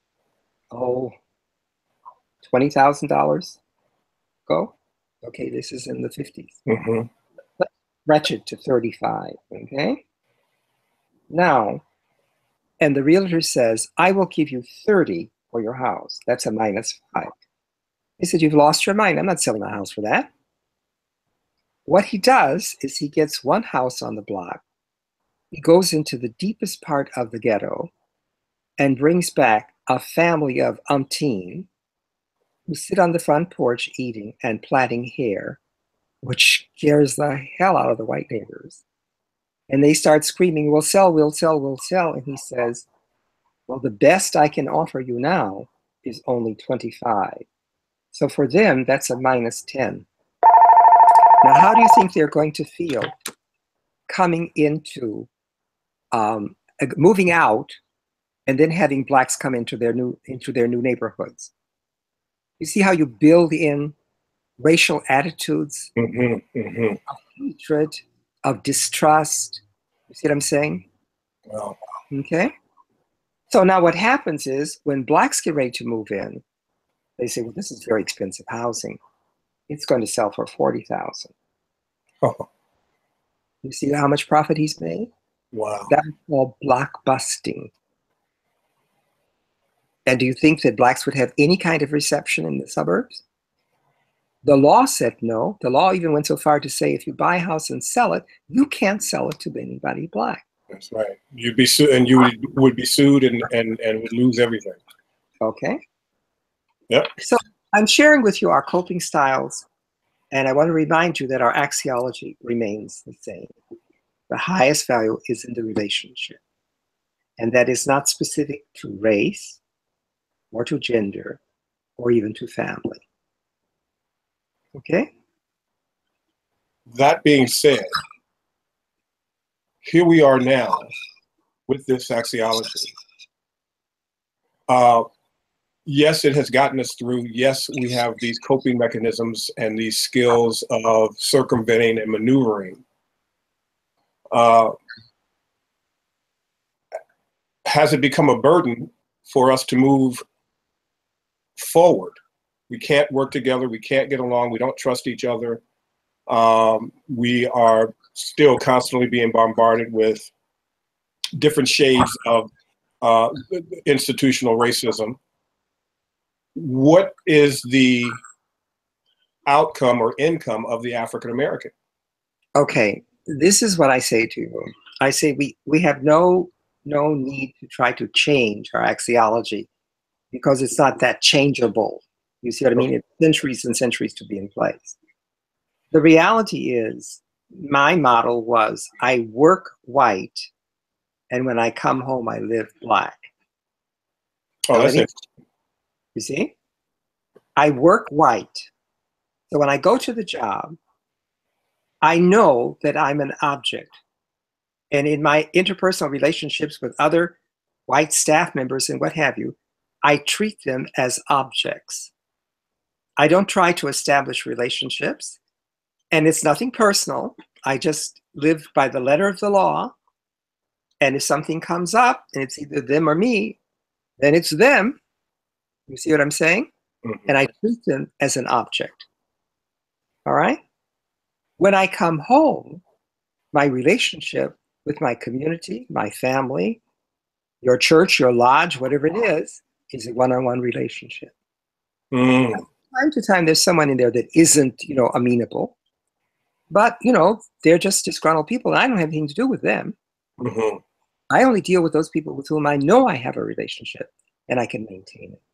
$20,000 go. Okay, this is in the 50s. Mm-hmm. Let's stretch it to 35, okay? Now, and the realtor says, I will give you 30 for your house. That's a -5. He said, you've lost your mind. I'm not selling a house for that. What he does is he gets one house on the block. He goes into the deepest part of the ghetto and brings back a family of umpteen who sit on the front porch eating and plaiting hair, which scares the hell out of the white neighbors. And they start screaming, we'll sell, we'll sell, we'll sell. And he says, well, the best I can offer you now is only 25. So for them, that's a -10. Now, how do you think they're going to feel coming into, moving out and then having Blacks come into their new neighborhoods? You see how you build in racial attitudes of hatred, of distrust. You see what I'm saying? Wow. Okay. So now what happens is when Blacks get ready to move in, they say, well, this is very expensive housing. It's going to sell for $40,000. Oh. You see how much profit he's made? Wow. That's called block busting. And do you think that Blacks would have any kind of reception in the suburbs? The law said no. The law even went so far to say if you buy a house and sell it, you can't sell it to anybody Black. That's right. You'd be sued, and you would be sued and would lose everything. Okay. Yep. So I'm sharing with you our coping styles, and I want to remind you that our axiology remains the same. The highest value is in the relationship, and that is not specific to race or to gender or even to family. Okay? That being said, here we are now with this axiology. Yes, it has gotten us through. Yes, we have these coping mechanisms and these skills of circumventing and maneuvering. Has it become a burden for us to move forward? We can't work together. We can't get along. We don't trust each other. We are still constantly being bombarded with different shades of institutional racism. What is the outcome or income of the African American? Okay, this is what I say to you. I say we have no need to try to change our axiology because it's not that changeable. You see what I mean? It's centuries and centuries to be in place. The reality is, my model was I work white, and when I come home, I live black. Oh, that's interesting. You see? I work white. So when I go to the job, I know that I'm an object. And in my interpersonal relationships with other white staff members and what have you, I treat them as objects. I don't try to establish relationships, and it's nothing personal. I just live by the letter of the law. And if something comes up and it's either them or me, then it's them. You see what I'm saying? Mm-hmm. And I treat them as an object. All right? When I come home, my relationship with my community, my family, your church, your lodge, whatever it is a one-on-one relationship. Mm. From time to time, there's someone in there that isn't, amenable. But, they're just disgruntled people, and I don't have anything to do with them. Mm-hmm. I only deal with those people with whom I know I have a relationship, and I can maintain it.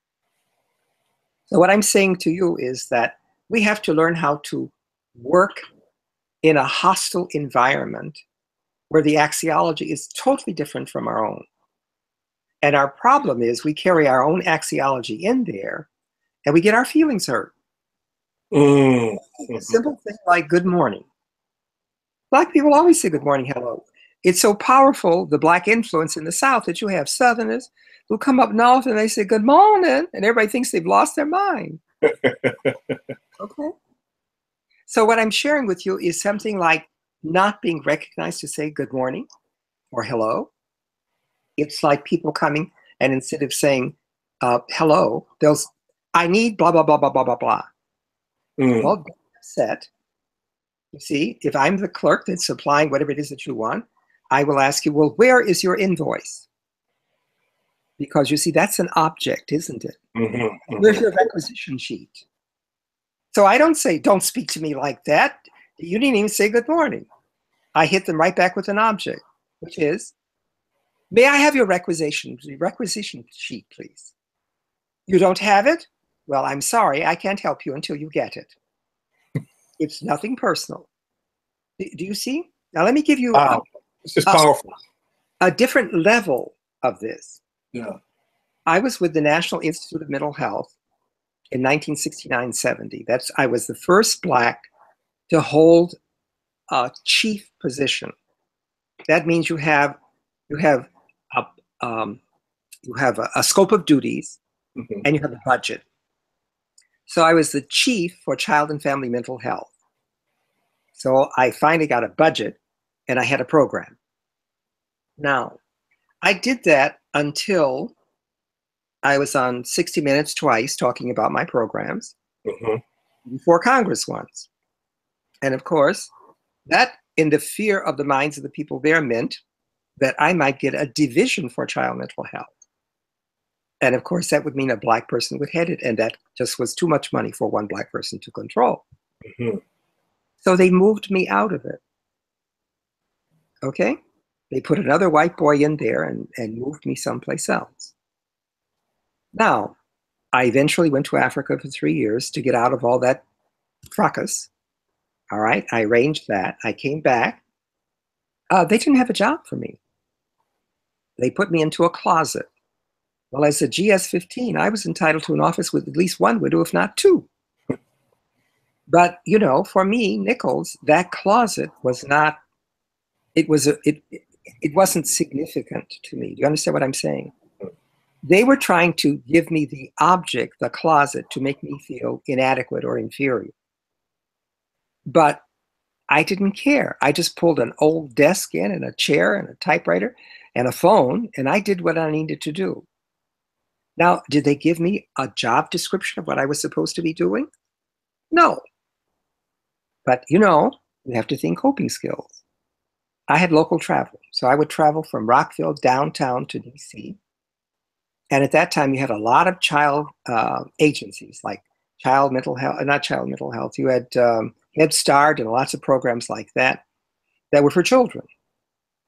So what I'm saying to you is that we have to learn how to work in a hostile environment where the axiology is totally different from our own. And our problem is we carry our own axiology in there and we get our feelings hurt. Mm-hmm. A simple thing like good morning. Black people always say good morning, hello. It's so powerful, the Black influence in the South, that you have Southerners who come up north and they say good morning, and everybody thinks they've lost their mind. Okay? So what I'm sharing with you is something like not being recognized to say good morning or hello. It's like people coming and instead of saying hello, I need blah, blah, blah, blah, blah, blah, blah. Mm. Well, don't get upset. You see, if I'm the clerk that's supplying whatever it is that you want, I will ask you, well, where is your invoice? Because you see, that's an object, isn't it? Mm-hmm. Mm-hmm. Where's your requisition sheet? So I don't say, don't speak to me like that. You didn't even say good morning. I hit them right back with an object, which is, may I have your requisition sheet, please? You don't have it? Well, I'm sorry, I can't help you until you get it. It's nothing personal. Do you see? Now let me give you this is powerful. A different level of this. Yeah. I was with the National Institute of Mental Health in 1969-70. I was the first Black to hold a chief position. That means you have a scope of duties, mm-hmm. and you have a budget. So I was the chief for child and family mental health. So I finally got a budget and I had a program. Now, I did that until I was on 60 Minutes twice talking about my programs, mm-hmm. before Congress once. And of course, that in the fear of the minds of the people there meant that I might get a division for child mental health. And of course, that would mean a Black person would head it, and that just was too much money for one Black person to control. Mm-hmm. So they moved me out of it. Okay? They put another white boy in there and moved me someplace else. Now, I eventually went to Africa for 3 years to get out of all that fracas. All right? I arranged that. I came back. They didn't have a job for me. They put me into a closet. Well, as a GS-15, I was entitled to an office with at least one widow, if not two. But, for me, Nichols, that closet was not, it wasn't significant to me. Do you understand what I'm saying? They were trying to give me the object, the closet, to make me feel inadequate or inferior. But I didn't care. I just pulled an old desk in and a chair and a typewriter and a phone, and I did what I needed to do. Now, did they give me a job description of what I was supposed to be doing? No. But, you have to think coping skills. I had local travel. So I would travel from Rockville downtown to DC. And at that time, you had a lot of child agencies like child mental health, not child mental health. You had Head Start and lots of programs like that were for children.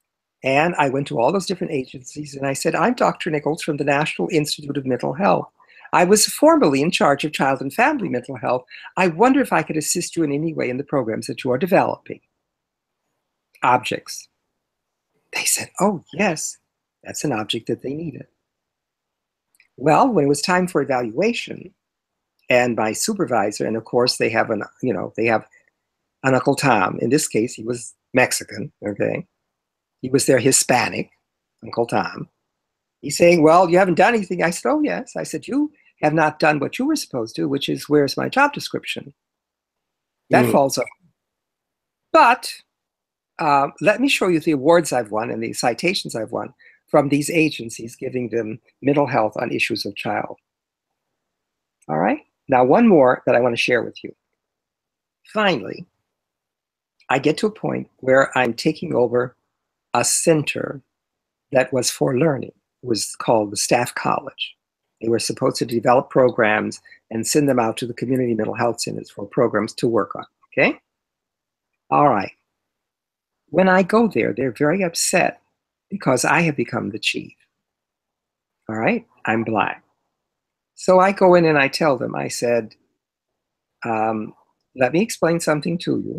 And I went to all those different agencies and I said, I'm Dr. Nichols from the National Institute of Mental Health. I was formerly in charge of child and family mental health. I wonder if I could assist you in any way in the programs that you are developing. Objects. They said, oh, yes, that's an object that they needed. Well, when it was time for evaluation, and my supervisor, and of course they have they have an Uncle Tom. In this case, he was Mexican, okay? He was their Hispanic, Uncle Tom. He's saying, well, you haven't done anything. I said, oh, yes. I said, you have not done what you were supposed to, which is, where's my job description? That falls off. But let me show you the awards I've won and the citations I've won from these agencies giving them mental health on issues of child. All right? Now, one more that I want to share with you. Finally, I get to a point where I'm taking over a center that was for learning. It was called the Staff College. They were supposed to develop programs and send them out to the community mental health centers for programs to work on, okay? All right. When I go there, they're very upset because I have become the chief. All right? I'm Black. So I go in and I tell them, I said, let me explain something to you.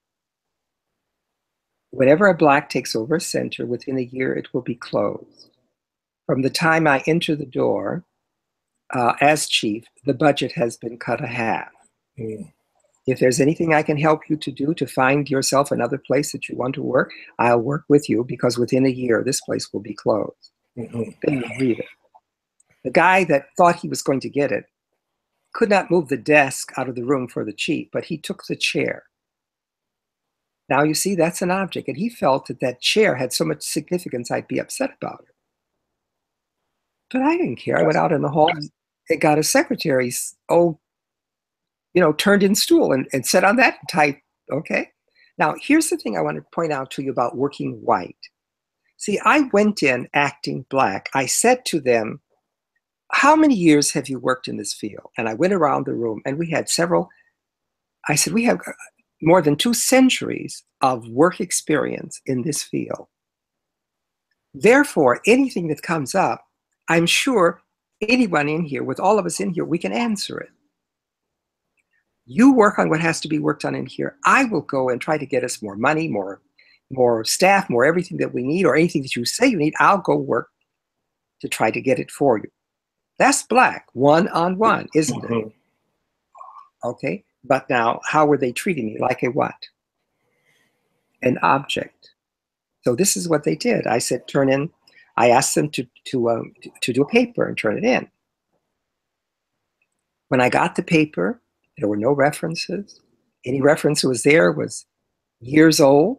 Whenever a Black takes over a center, within a year, it will be closed. From the time I enter the door as chief, the budget has been cut a half. If there's anything I can help you to do to find yourself another place that you want to work, I'll work with you, because within a year, this place will be closed. They agreed it. The guy that thought he was going to get it could not move the desk out of the room for the chief, but he took the chair. Now, you see, that's an object, and he felt that that chair had so much significance, I'd be upset about it. But I didn't care. I went out in the hall and got a secretary's turned in stool and sat on that and typed, okay? Now, here's the thing I want to point out to you about working white. See, I went in acting Black. I said to them, how many years have you worked in this field? And I went around the room and we had several. I said, we have more than 2 centuries of work experience in this field. Therefore, anything that comes up, I'm sure anyone in here, with all of us in here, we can answer it. You work on what has to be worked on in here. I will go and try to get us more money, more staff, more everything that we need, or anything that you say you need. I'll go work to try to get it for you. That's Black, one-on-one, isn't it? Okay, but now how were they treating me? Like a what? An object. So this is what they did. I said, turn in. I asked them to do a paper and turn it in. When I got the paper, there were no references. Any reference that was there was years old,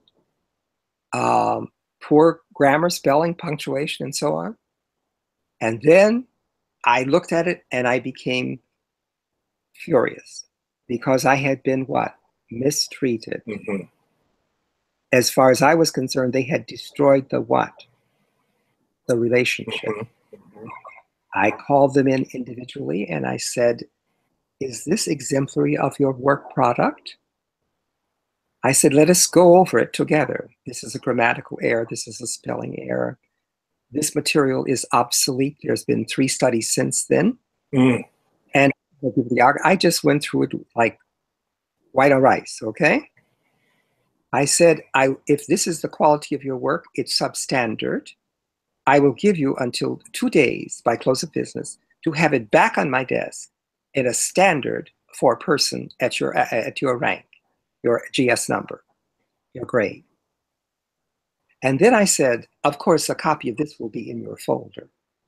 poor grammar, spelling, punctuation, and so on. And then I looked at it and I became furious because I had been what? Mistreated. As far as I was concerned, they had destroyed the what? The relationship. I called them in individually and I said, is this exemplary of your work product? I said, let us go over it together. This is a grammatical error. This is a spelling error. This material is obsolete. There's been 3 studies since then. And I just went through it like white on rice, okay? I said, if this is the quality of your work, it's substandard. I will give you until 2 days by close of business to have it back on my desk in a standard for a person at your rank, your GS number, your grade. And then I said, of course, a copy of this will be in your folder.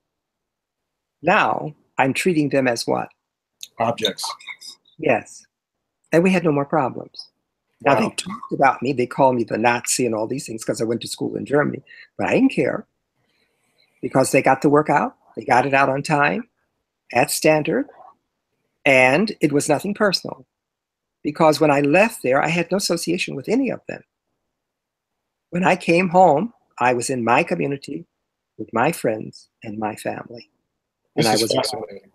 Now I'm treating them as what? Objects. Yes. And we had no more problems. Wow. Now they talked about me, they called me the Nazi and all these things because I went to school in Germany, but I didn't care because they got the work out, they got it out on time, at standard, and it was nothing personal. Because when I left there, I had no association with any of them. When I came home, I was in my community with my friends and my family. This and is I was fascinating.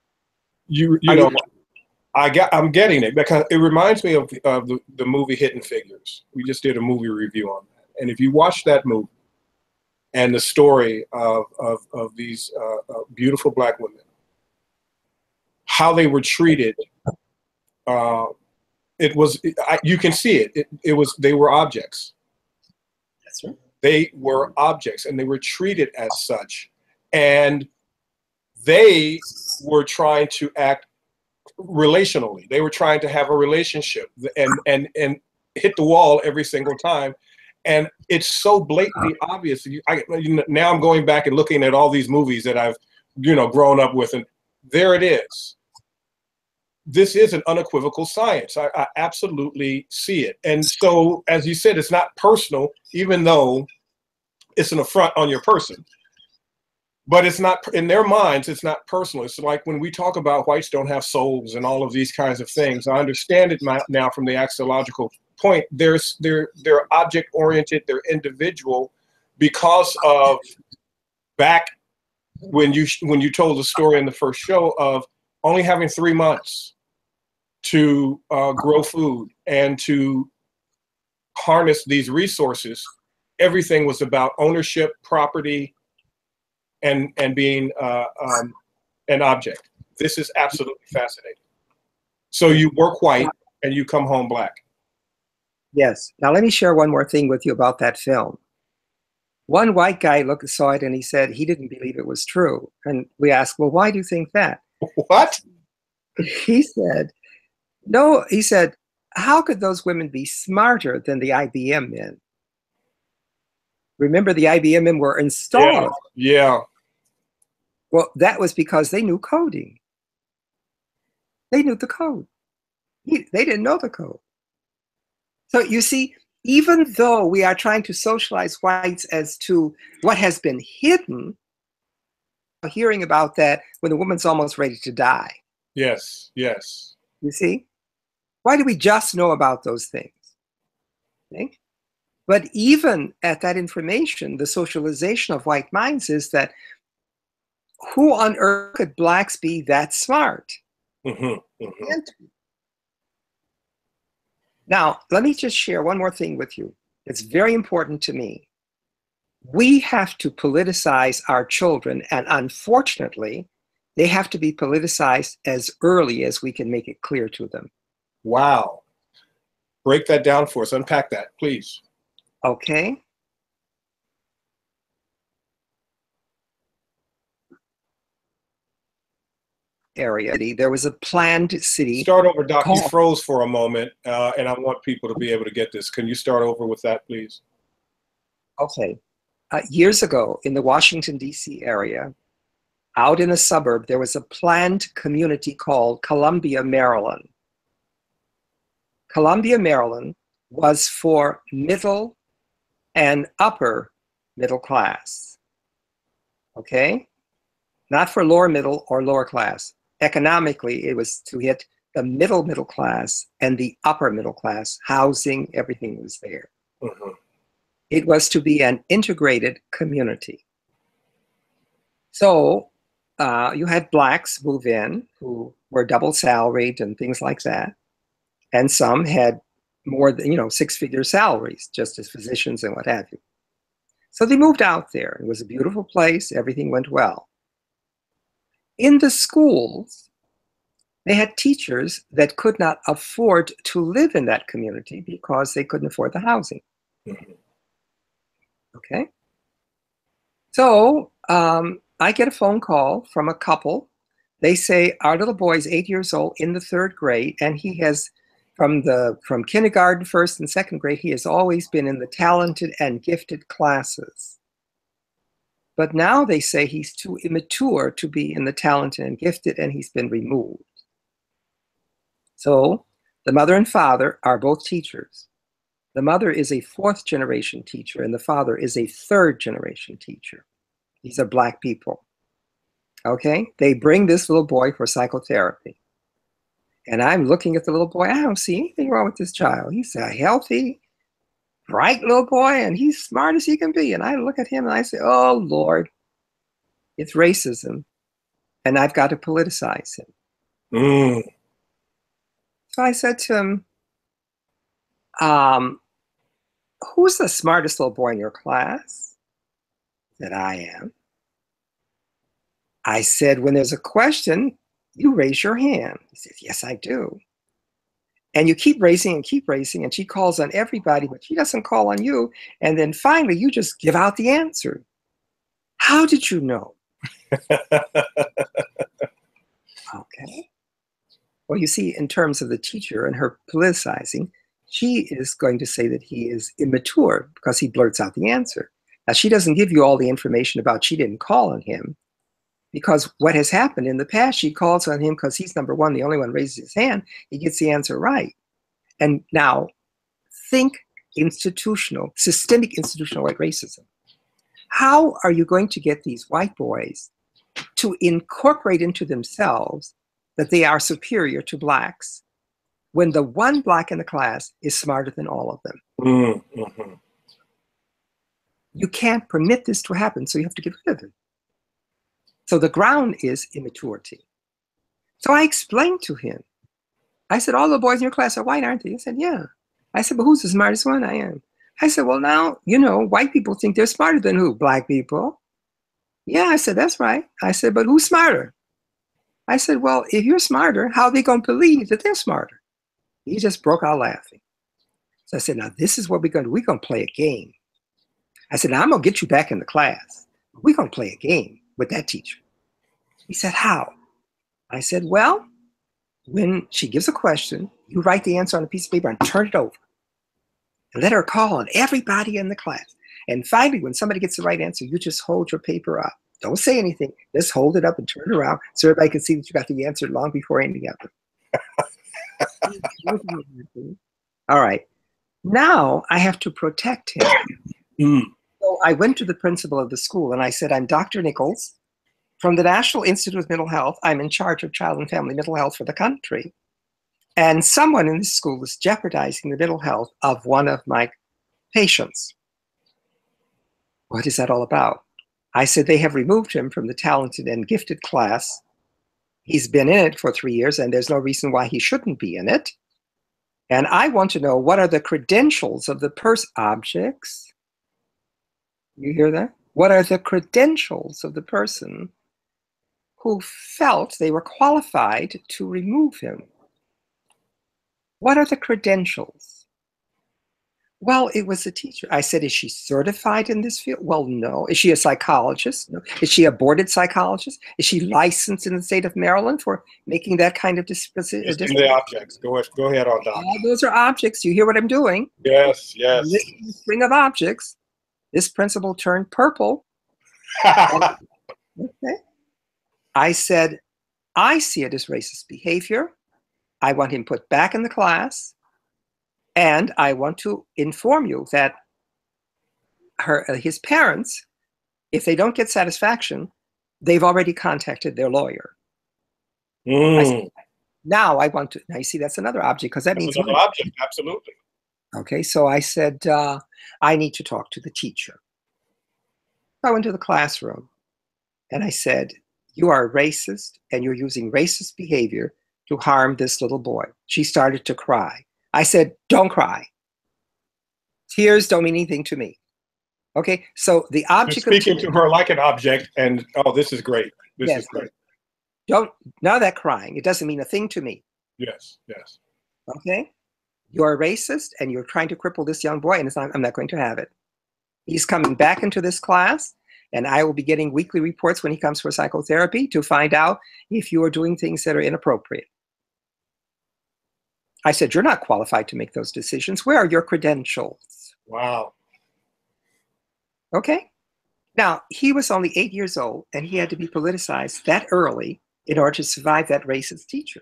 I'm getting it because it reminds me of the movie Hidden Figures. We just did a movie review on that. And if you watch that movie, and the story of these beautiful Black women, how they were treated. You can see it. They were objects. That's right. They were objects, and they were treated as such. And they were trying to act relationally. They were trying to have a relationship and hit the wall every single time. And it's so blatantly obvious. Now I'm going back and looking at all these movies that I've, grown up with, and there it is. This is an unequivocal science. I absolutely see it. And so, as you said, it's not personal, even though it's an affront on your person. But it's not, in their minds, it's not personal. It's like when we talk about whites don't have souls and all of these kinds of things. I understand it now from the axiological point. They're object-oriented, they're individual, because of back when you told the story in the first show of only having 3 months to grow food and to harness these resources. Everything was about ownership, property, and being an object. This is absolutely fascinating. So you work white and you come home Black. Yes. Now let me share one more thing with you about that film. One white guy saw it and he said he didn't believe it was true. And we asked, well, why do you think that? What? He said, no, he said, how could those women be smarter than the IBM men? Remember, the IBM men were installed. Yeah. Well, that was because they knew coding. They knew the code. They didn't know the code. So you see, even though we are trying to socialize whites as to what has been hidden, hearing about that when the woman's almost ready to die. Yes, yes. You see? Why do we just know about those things? Okay? But even at that information, the socialization of white minds is that who on earth could Blacks be that smart? Mm-hmm, mm-hmm. Now, let me just share one more thing with you. It's very important to me. We have to politicize our children, and unfortunately, they have to be politicized as early as we can make it clear to them. Wow. Break that down for us. Unpack that, please. Okay. Area. There was a planned city. Start over, Doc. You froze for a moment, and I want people to be able to get this. Can you start over with that, please? Okay. Years ago, in the Washington, D.C. area, out in a suburb, there was a planned community called Columbia, Maryland. Columbia, Maryland was for middle and upper middle class. Okay? Not for lower middle or lower class. Economically, it was to hit the middle class and the upper middle class. Housing, everything was there. Mm-hmm. It was to be an integrated community. So you had Blacks move in who were double salaried and things like that. And some had more than, 6-figure salaries, just as physicians and what have you. So they moved out there. It was a beautiful place. Everything went well. In the schools, they had teachers that could not afford to live in that community because they couldn't afford the housing. Mm-hmm. Okay. So I get a phone call from a couple. They say, our little boy is 8 years old in the 3rd grade, and he has, from kindergarten, 1st and 2nd grade, he has always been in the talented and gifted classes. But now they say he's too immature to be in the talented and gifted, and he's been removed. So the mother and father are both teachers. The mother is a 4th-generation teacher, and the father is a 3rd-generation teacher. These are Black people. Okay? They bring this little boy for psychotherapy. And I'm looking at the little boy. I don't see anything wrong with this child. He's a healthy, bright little boy, and he's smart as he can be. And I look at him and I say, oh, Lord, it's racism, and I've got to politicize him. Mm. So I said to him, who's the smartest little boy in your class? Said, I am. I said, when there's a question, you raise your hand. He says, yes, I do. And you keep raising, and she calls on everybody, but she doesn't call on you. And then finally, you just give out the answer. How did you know? Okay. Well, you see, in terms of the teacher and her politicizing, she is going to say that he is immature because he blurts out the answer. Now, she doesn't give you all the information about she didn't call on him, because what has happened in the past, she calls on him because he's number one, the only one raises his hand, he gets the answer right. And now, think institutional, systemic institutional white racism. How are you going to get these white boys to incorporate into themselves that they are superior to blacks when the one black in the class is smarter than all of them? Mm-hmm. You can't permit this to happen, so you have to get rid of it. So the ground is immaturity. So I explained to him. I said, all the boys in your class are white, aren't they? He said, yeah. I said, but who's the smartest one? I am. I said, well, now, you know, white people think they're smarter than who? Black people. Yeah, I said, that's right. I said, but who's smarter? I said, well, if you're smarter, how are they going to believe that they're smarter? He just broke out laughing. So I said, now, this is what we're going to do. We're going to play a game. I said, now, I'm going to get you back in the class. We're going to play a game with that teacher. He said, how? I said, well, when she gives a question, you write the answer on a piece of paper and turn it over. And let her call on everybody in the class. And finally, when somebody gets the right answer, you just hold your paper up. Don't say anything. Just hold it up and turn it around so everybody can see that you got the answer long before any of them. All right. Now I have to protect him. So I went to the principal of the school and I said, I'm Dr. Nichols from the National Institute of Mental Health. I'm in charge of child and family mental health for the country. And someone in this school is jeopardizing the mental health of one of my patients. What is that all about? I said, they have removed him from the talented and gifted class. He's been in it for 3 years, and there's no reason why he shouldn't be in it. And I want to know, what are the credentials of the objects? You hear that? What are the credentials of the person who felt they were qualified to remove him? What are the credentials? Well, it was a teacher. I said, is she certified in this field? Well, no. Is she a psychologist? No. Is she a boarded psychologist? Is she licensed in the state of Maryland for making that kind of disposition? Just in the objects. Go ahead on, Doc. All those are objects. You hear what I'm doing? Yes, yes. This is a string of objects. This principal turned purple. Okay. I said, I see it as racist behavior. I want him put back in the class. And I want to inform you that his parents, if they don't get satisfaction, they've already contacted their lawyer. I said, now I want to, now you see, that's another object, because that means another object, absolutely. Okay, so I said, I need to talk to the teacher. I went to the classroom and I said, you are a racist and you're using racist behavior to harm this little boy. She started to cry. I said, don't cry. Tears don't mean anything to me. Okay, so the object You're speaking to her like an object, and oh, this is great. This is great. Don't, none of that crying. It doesn't mean a thing to me. Yes, yes. Okay, you're a racist and you're trying to cripple this young boy, and it's not, I'm not going to have it. He's coming back into this class, and I will be getting weekly reports when he comes for psychotherapy to find out if you are doing things that are inappropriate. I said, you're not qualified to make those decisions. Where are your credentials? Wow. Okay. Now, he was only 8 years old, and he had to be politicized that early in order to survive that racist teacher.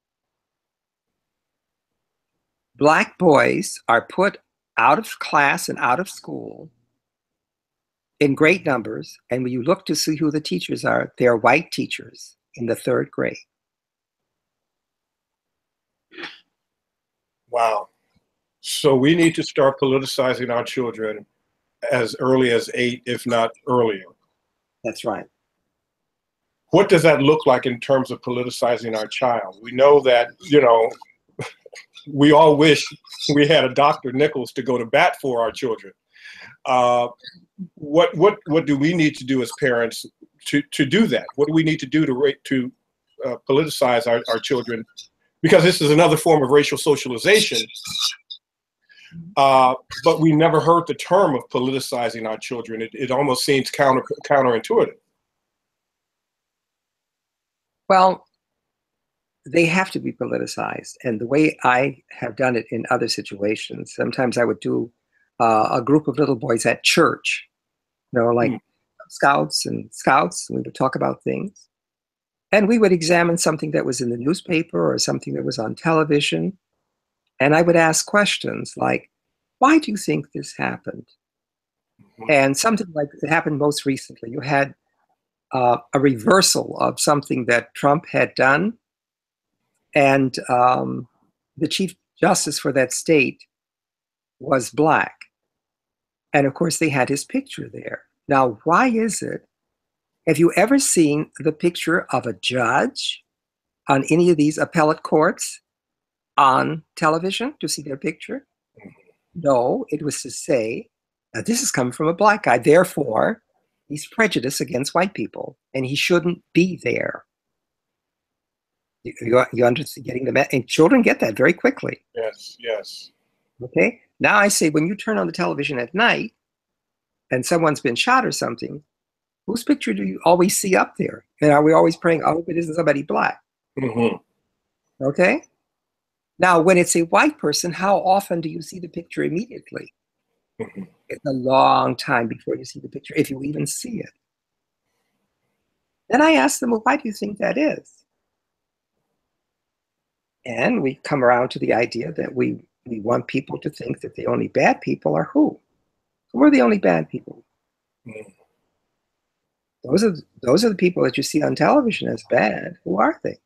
Black boys are put out of class and out of school in great numbers, and when you look to see who the teachers are, they are white teachers in the 3rd grade. Wow. So we need to start politicizing our children as early as 8, if not earlier. That's right. What does that look like in terms of politicizing our child? We know that, you know, we all wish we had a Dr. Nichols to go to bat for our children. What do we need to do as parents to do that? What do we need to do to politicize our children? Because this is another form of racial socialization. But we never heard the term of politicizing our children. It almost seems counterintuitive. Well, they have to be politicized. And the way I have done it in other situations, sometimes I would do a group of little boys at church, like scouts, and we would talk about things. And we would examine something that was in the newspaper or something that was on television. And I would ask questions like, why do you think this happened? And something like that happened most recently. You had a reversal of something that Trump had done. And the Chief Justice for that state was Black. And of course, they had his picture there. Now, why is it? Have you ever seen the picture of a judge on any of these appellate courts on television to see their picture? No, it was to say, now this is coming from a Black guy. Therefore, he's prejudiced against white people and he shouldn't be there. You understand getting the and children get that very quickly. Yes, yes. Okay. Now I say, when you turn on the television at night and someone's been shot or something, whose picture do you always see up there? And are we always praying, I hope it isn't somebody Black? Okay. Now, when it's a white person, how often do you see the picture immediately? It's a long time before you see the picture, if you even see it. Then I ask them, well, why do you think that is? And we come around to the idea that we want people to think that the only bad people are who? Who are the only bad people? Those are the people that you see on television as bad. Who are they?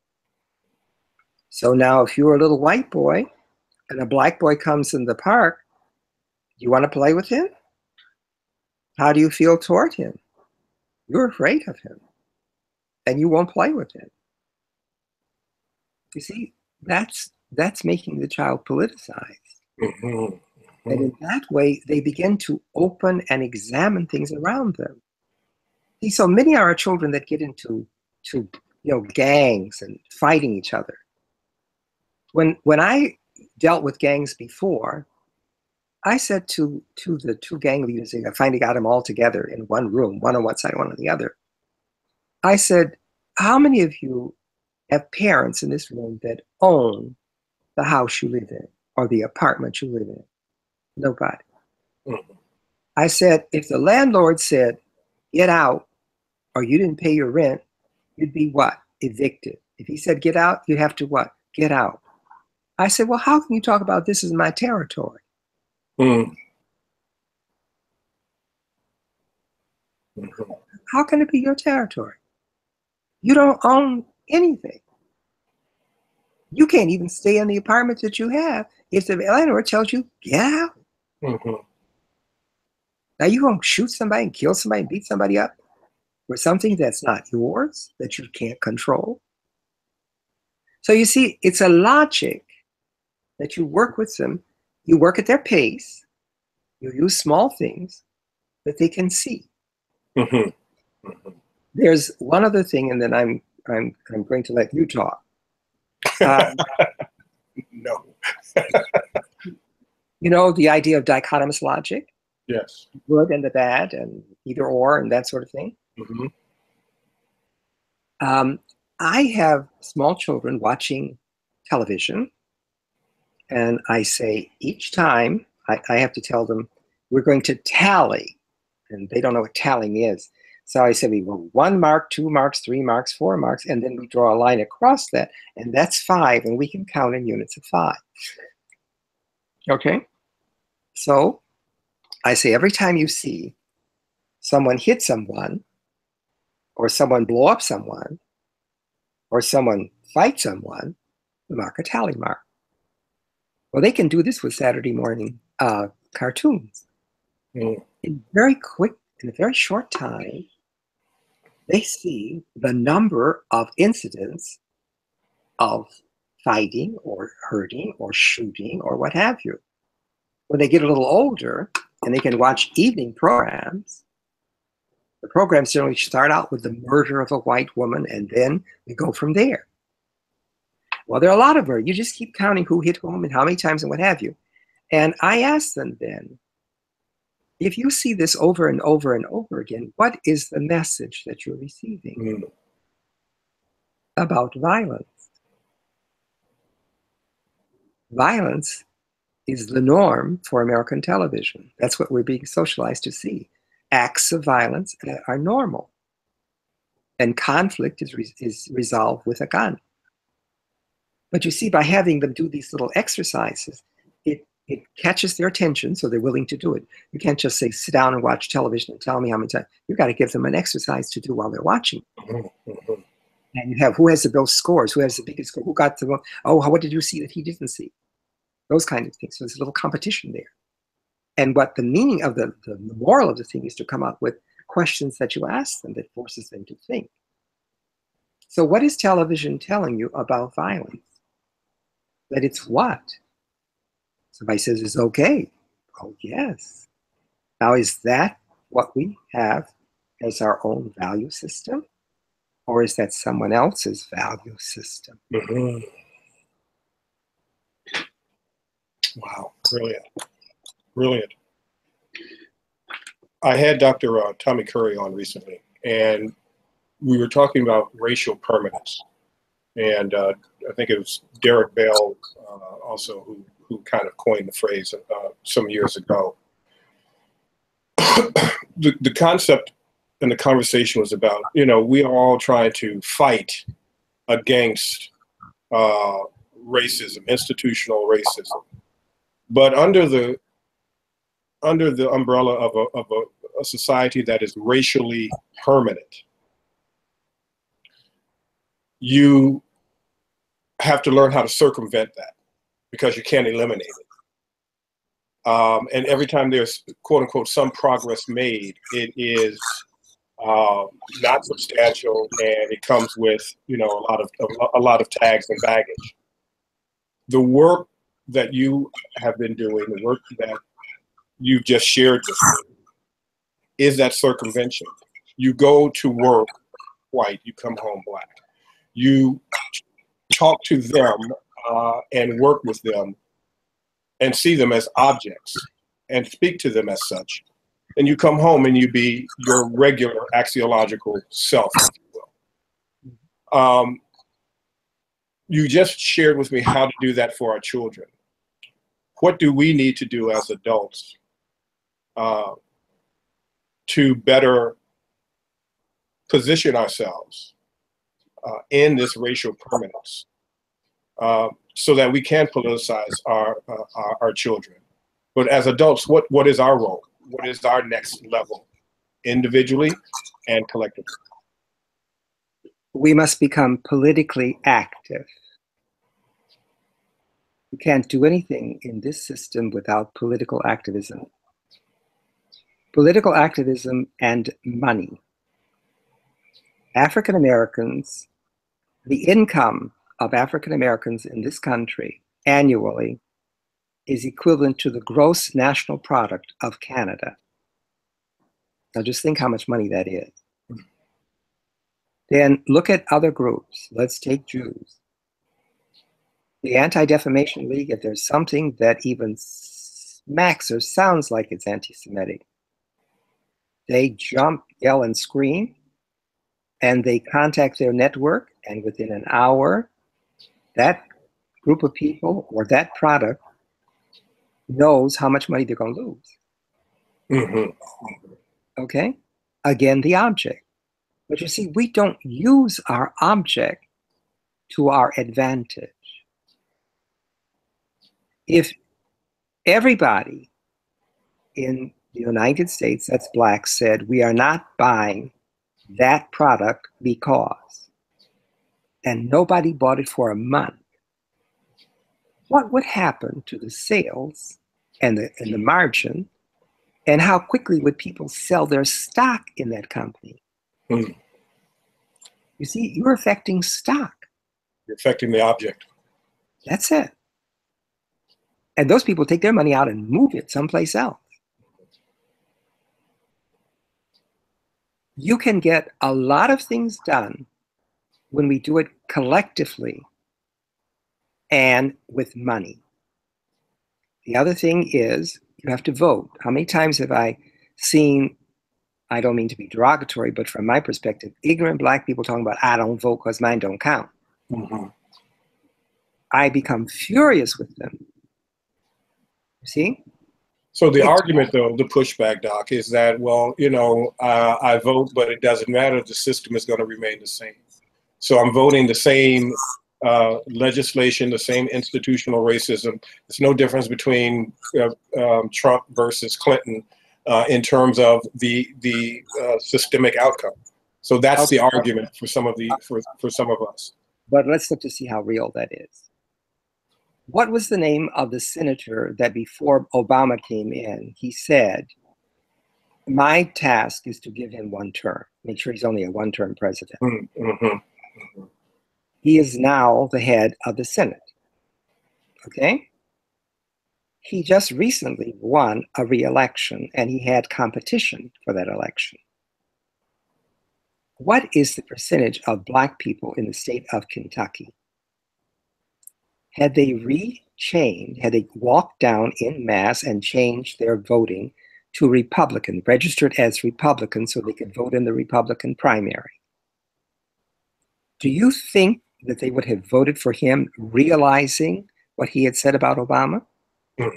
So now if you're a little white boy and a Black boy comes in the park, you want to play with him? How do you feel toward him? You're afraid of him and you won't play with him. You see, that's making the child politicized. And in that way, they begin to open and examine things around them. See, so many are our children that get into gangs and fighting each other. When I dealt with gangs before, I said to the two gang leaders, I finally got them all together in one room, one on one side, one on the other. I said, how many of you have parents in this room that own the house you live in or the apartment you live in? Nobody. I said, if the landlord said, get out, or you didn't pay your rent, you'd be what? Evicted. If he said, get out, you'd have to what? Get out. I said, well, how can you talk about this as my territory? How can it be your territory? You don't own anything. You can't even stay in the apartment that you have if the landlord tells you, get out. Now you gonna shoot somebody and kill somebody and beat somebody up for something that's not yours, that you can't control? So you see, it's a logic that you work with them. You work at their pace. You use small things that they can see. There's one other thing, and then I'm going to let you talk. No. You know, the idea of dichotomous logic? Yes. Good and the bad, and either or, and that sort of thing. I have small children watching television, and I say each time I have to tell them, we're going to tally, and they don't know what tallying is. So I said, we will 1 mark, 2 marks, 3 marks, 4 marks, and then we draw a line across that, and that's 5, and we can count in units of 5. Okay? So I say, every time you see someone hit someone, or someone blow up someone, or someone fight someone, mark a tally mark. Well, they can do this with Saturday morning cartoons. In a very short time, they see the number of incidents of fighting or hurting or shooting or what have you. When they get a little older, and they can watch evening programs. The programs generally start out with the murder of a white woman, and then we go from there. Well, there are a lot of her. You just keep counting who hit whom and how many times and what have you. And I asked them then, if you see this over and over and over again, what is the message that you're receiving about violence? Violence is the norm for American television. That's what we're being socialized to see. Acts of violence are normal. And conflict is resolved with a gun. But you see, by having them do these little exercises, it catches their attention, so they're willing to do it. You can't just say, sit down and watch television and tell me how many times. You've got to give them an exercise to do while they're watching. And you have who has the most scores, who has the biggest score, who got the most, oh, what did you see that he didn't see? Those kind of things. So there's a little competition there. And what the meaning of the moral of the thing is to come up with questions that you ask them that forces them to think. So what is television telling you about violence? That it's what? Somebody says it's okay. Oh, yes. Now, is that what we have as our own value system? Or is that someone else's value system? Wow, brilliant. Brilliant. I had Dr. Tommy Curry on recently, and we were talking about racial permanence. And I think it was Derek Bell also who kind of coined the phrase some years ago. The concept and the conversation was about, we are all trying to fight against racism, institutional racism. But under the umbrella of a society that is racially permanent, you have to learn how to circumvent that because you can't eliminate it. And every time there's quote unquote some progress made, it is not substantial, and it comes with a lot of tags and baggage. The work that you have been doing, the work that you've just shared with me, is that circumvention. You go to work white, you come home black. You talk to them and work with them and see them as objects and speak to them as such. And you come home and you be your regular axiological self, if you will. You just shared with me how to do that for our children. What do we need to do as adults to better position ourselves in this racial permanence so that we can politicize our children? But as adults, what is our role? What is our next level, individually and collectively? We must become politically active. You can't do anything in this system without political activism. Political activism and money. African Americans, the income of African Americans in this country annually is equivalent to the gross national product of Canada. Now just think how much money that is. Then look at other groups. Let's take Jews. The Anti-Defamation League, if there's something that even smacks or sounds like it's anti-Semitic, they jump, yell, and scream, and they contact their network, and within an hour, that group of people or that product knows how much money they're going to lose. Okay? Again, the object. But you see, we don't use our object to our advantage. If everybody in the United States that's black said, we are not buying that product because, and nobody bought it for a month, what would happen to the sales and the margin, and how quickly would people sell their stock in that company? You see, you're affecting stock. You're affecting the object. That's it. And those people take their money out and move it someplace else. You can get a lot of things done when we do it collectively and with money. The other thing is you have to vote. How many times have I seen, I don't mean to be derogatory, but from my perspective, ignorant Black people talking about, I don't vote because mine don't count. Mhm. I become furious with them. See? So the argument, though, the pushback, Doc, is that, well, you know, I vote, but it doesn't matter. The system is going to remain the same. So I'm voting the same legislation, the same institutional racism. There's no difference between Trump versus Clinton in terms of the systemic outcome. So that's the argument for some of for some of us. But let's look to see how real that is. What was the name of the senator that before Obama came in, he said, my task is to give him one term, make sure he's only a one-term president. Mm-hmm. He is now the head of the Senate, okay? He just recently won a re-election and he had competition for that election. What is the percentage of Black people in the state of Kentucky? Had they had they walked down in mass and changed their voting to Republican, registered as Republicans so they could vote in the Republican primary, do you think that they would have voted for him realizing what he had said about Obama? Mm.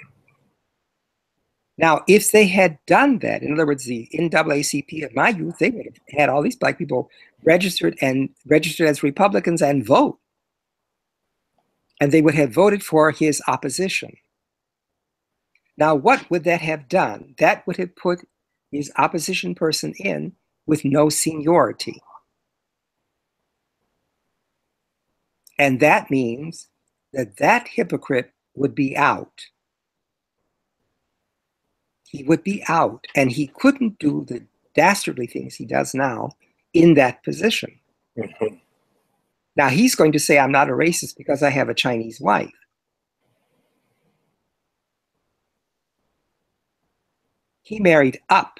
Now, if they had done that, in other words, the NAACP of my youth, they would have had all these Black people registered as Republicans and vote. And they would have voted for his opposition. Now, what would that have done? That would have put his opposition person in with no seniority. And that means that that hypocrite would be out. He would be out, and he couldn't do the dastardly things he does now in that position. Mm-hmm. Now, he's going to say, I'm not a racist because I have a Chinese wife. He married up.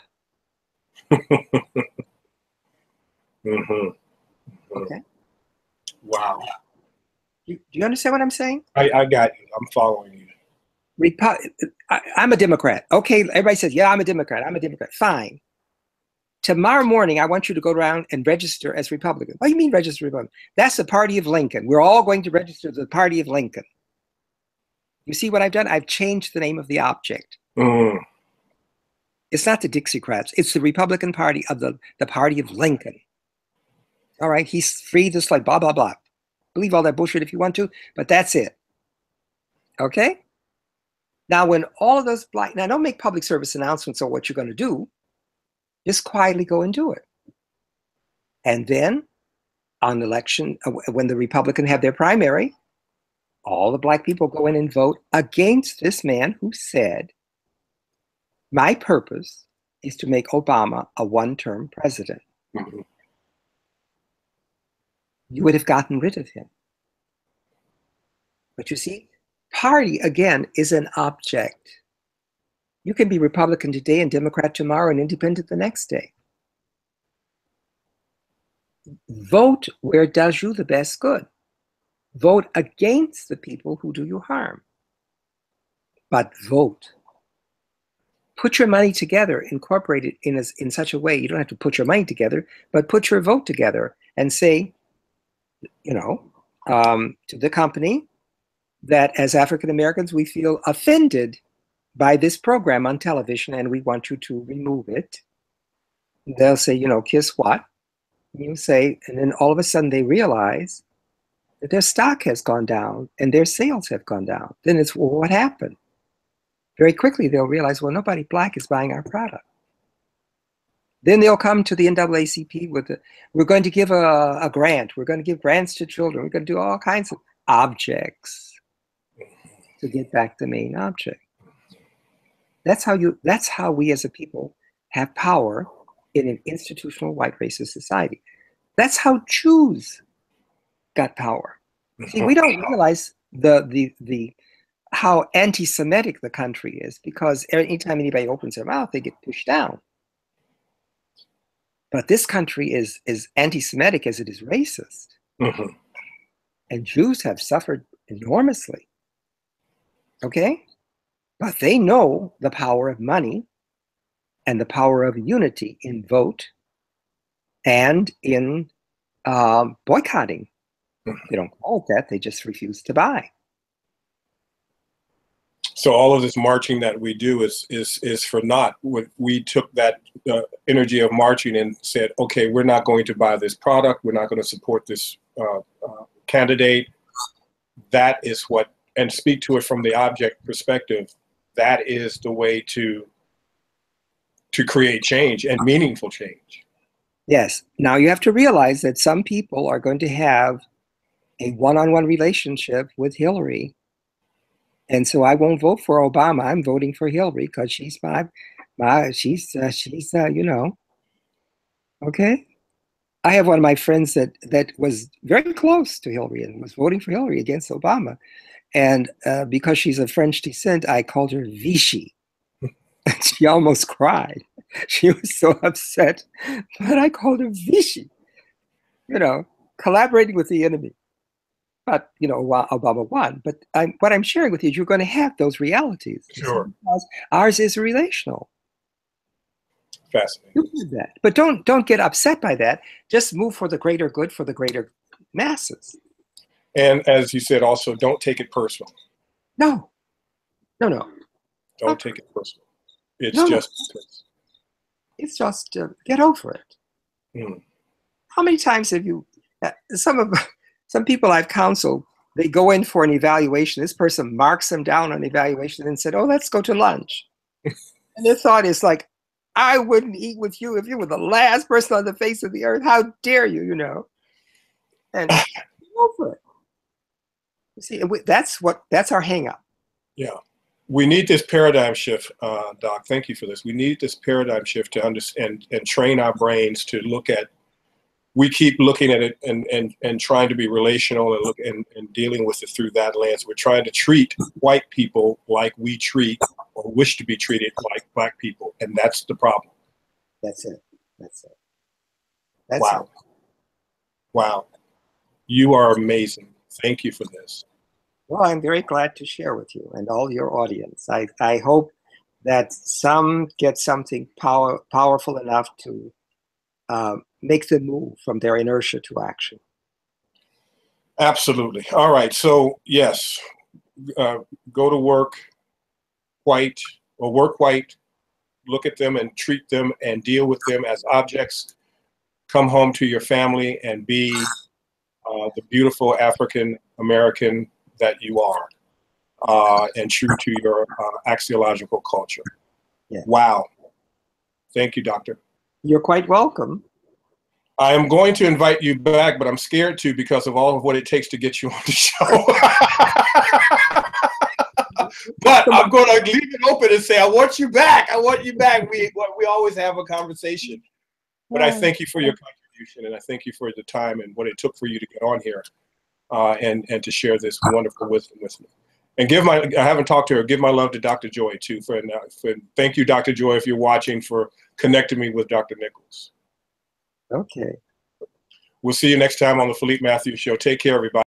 Mm-hmm. Okay. Wow. Do you understand what I'm saying? I got you. I'm following you. I'm a Democrat. Okay, everybody says, yeah, I'm a Democrat. I'm a Democrat. Fine. Tomorrow morning, I want you to go around and register as Republican. What do you mean register Republican? That's the party of Lincoln. We're all going to register the party of Lincoln. You see what I've done? I've changed the name of the object. Mm. It's not the Dixiecrats. It's the Republican Party of the party of Lincoln. All right, he's free, just like blah, blah, blah. Believe all that bullshit if you want to, but that's it. Okay? Now, when all of those Black, now don't make public service announcements on what you're going to do. Just quietly go and do it. And then on election, when the Republican have their primary, all the Black people go in and vote against this man who said, my purpose is to make Obama a one-term president. Mm-hmm. You would have gotten rid of him. But you see, party, again, is an object. You can be Republican today and Democrat tomorrow and independent the next day. Vote where it does you the best good. Vote against the people who do you harm. But vote. Put your money together, incorporate it in such a way, you don't have to put your money together, but put your vote together and say, you know, to the company that as African Americans, we feel offended by this program on television and we want you to remove it. They'll say, you know, kiss what? And you say, and then all of a sudden they realize that their stock has gone down and their sales have gone down. Then it's, well, what happened? Very quickly they'll realize, well, nobody Black is buying our product. Then they'll come to the NAACP with, we're going to give a grant. We're going to give grants to children. We're going to do all kinds of objects to get back the main object. That's how we as a people have power in an institutional white racist society. That's how Jews got power. See, we don't realize how anti-Semitic the country is because anytime anybody opens their mouth, they get pushed down. But this country is anti-Semitic as it is racist. Mm-hmm. And Jews have suffered enormously. Okay? But they know the power of money and the power of unity in vote and in boycotting. They don't call it that, they just refuse to buy. So all of this marching that we do is for naught. We took that energy of marching and said, okay, we're not going to buy this product. We're not going to support this candidate. That is what, and speak to it from the object perspective, that is the way to create change and meaningful change. Yes. Now you have to realize that some people are going to have a one-on-one relationship with Hillary. And so I won't vote for Obama. I'm voting for Hillary because she's she's you know, okay. I have one of my friends that was very close to Hillary and was voting for Hillary against Obama. And because she's of French descent, I called her Vichy. She almost cried. She was so upset, but I called her Vichy. You know, collaborating with the enemy. But, you know, Obama won. But what I'm sharing with you is you're going to have those realities. Sure. Because ours is relational. Fascinating. You do that. But don't get upset by that. Just move for the greater good, for the greater masses. And as you said, also, don't take it personal. No. No, no. Don't take it personal. It's No, just. it's just get over it. Mm. How many times have you, some people I've counseled, they go in for an evaluation. This person marks them down on evaluation and said, oh, let's go to lunch. And their thought is like, I wouldn't eat with you if you were the last person on the face of the earth. How dare you, you know? And get over it. You see, that's our hang up. Yeah. We need this paradigm shift, Doc. Thank you for this. We need this paradigm shift to understand and train our brains to look at. We keep looking at it and trying to be relational and dealing with it through that lens. We're trying to treat white people like we treat or wish to be treated like black people, and that's the problem. That's it. That's it. That's wow. it. Wow. You are amazing. Thank you for this. Well, I'm very glad to share with you and all your audience. I hope that some get something powerful enough to make them move from their inertia to action. Absolutely. All right. So, yes, go to work white or work white, look at them and treat them and deal with them as objects. Come home to your family and be the beautiful African American that you are, and true to your axiological culture. Yeah. Wow. Thank you, Doctor. You're quite welcome. I am going to invite you back, but I'm scared to because of all of what it takes to get you on the show. But I'm going to leave it open and say, I want you back. I want you back. We always have a conversation. But I thank you for your contribution, and I thank you for the time and what it took for you to get on here and to share this wonderful wisdom with me. And I haven't talked to her, give my love to Dr. Joy, too. Thank you, Dr. Joy, if you're watching, for connecting me with Dr. Nichols. Okay. We'll see you next time on the Philippe Matthews Show. Take care, everybody.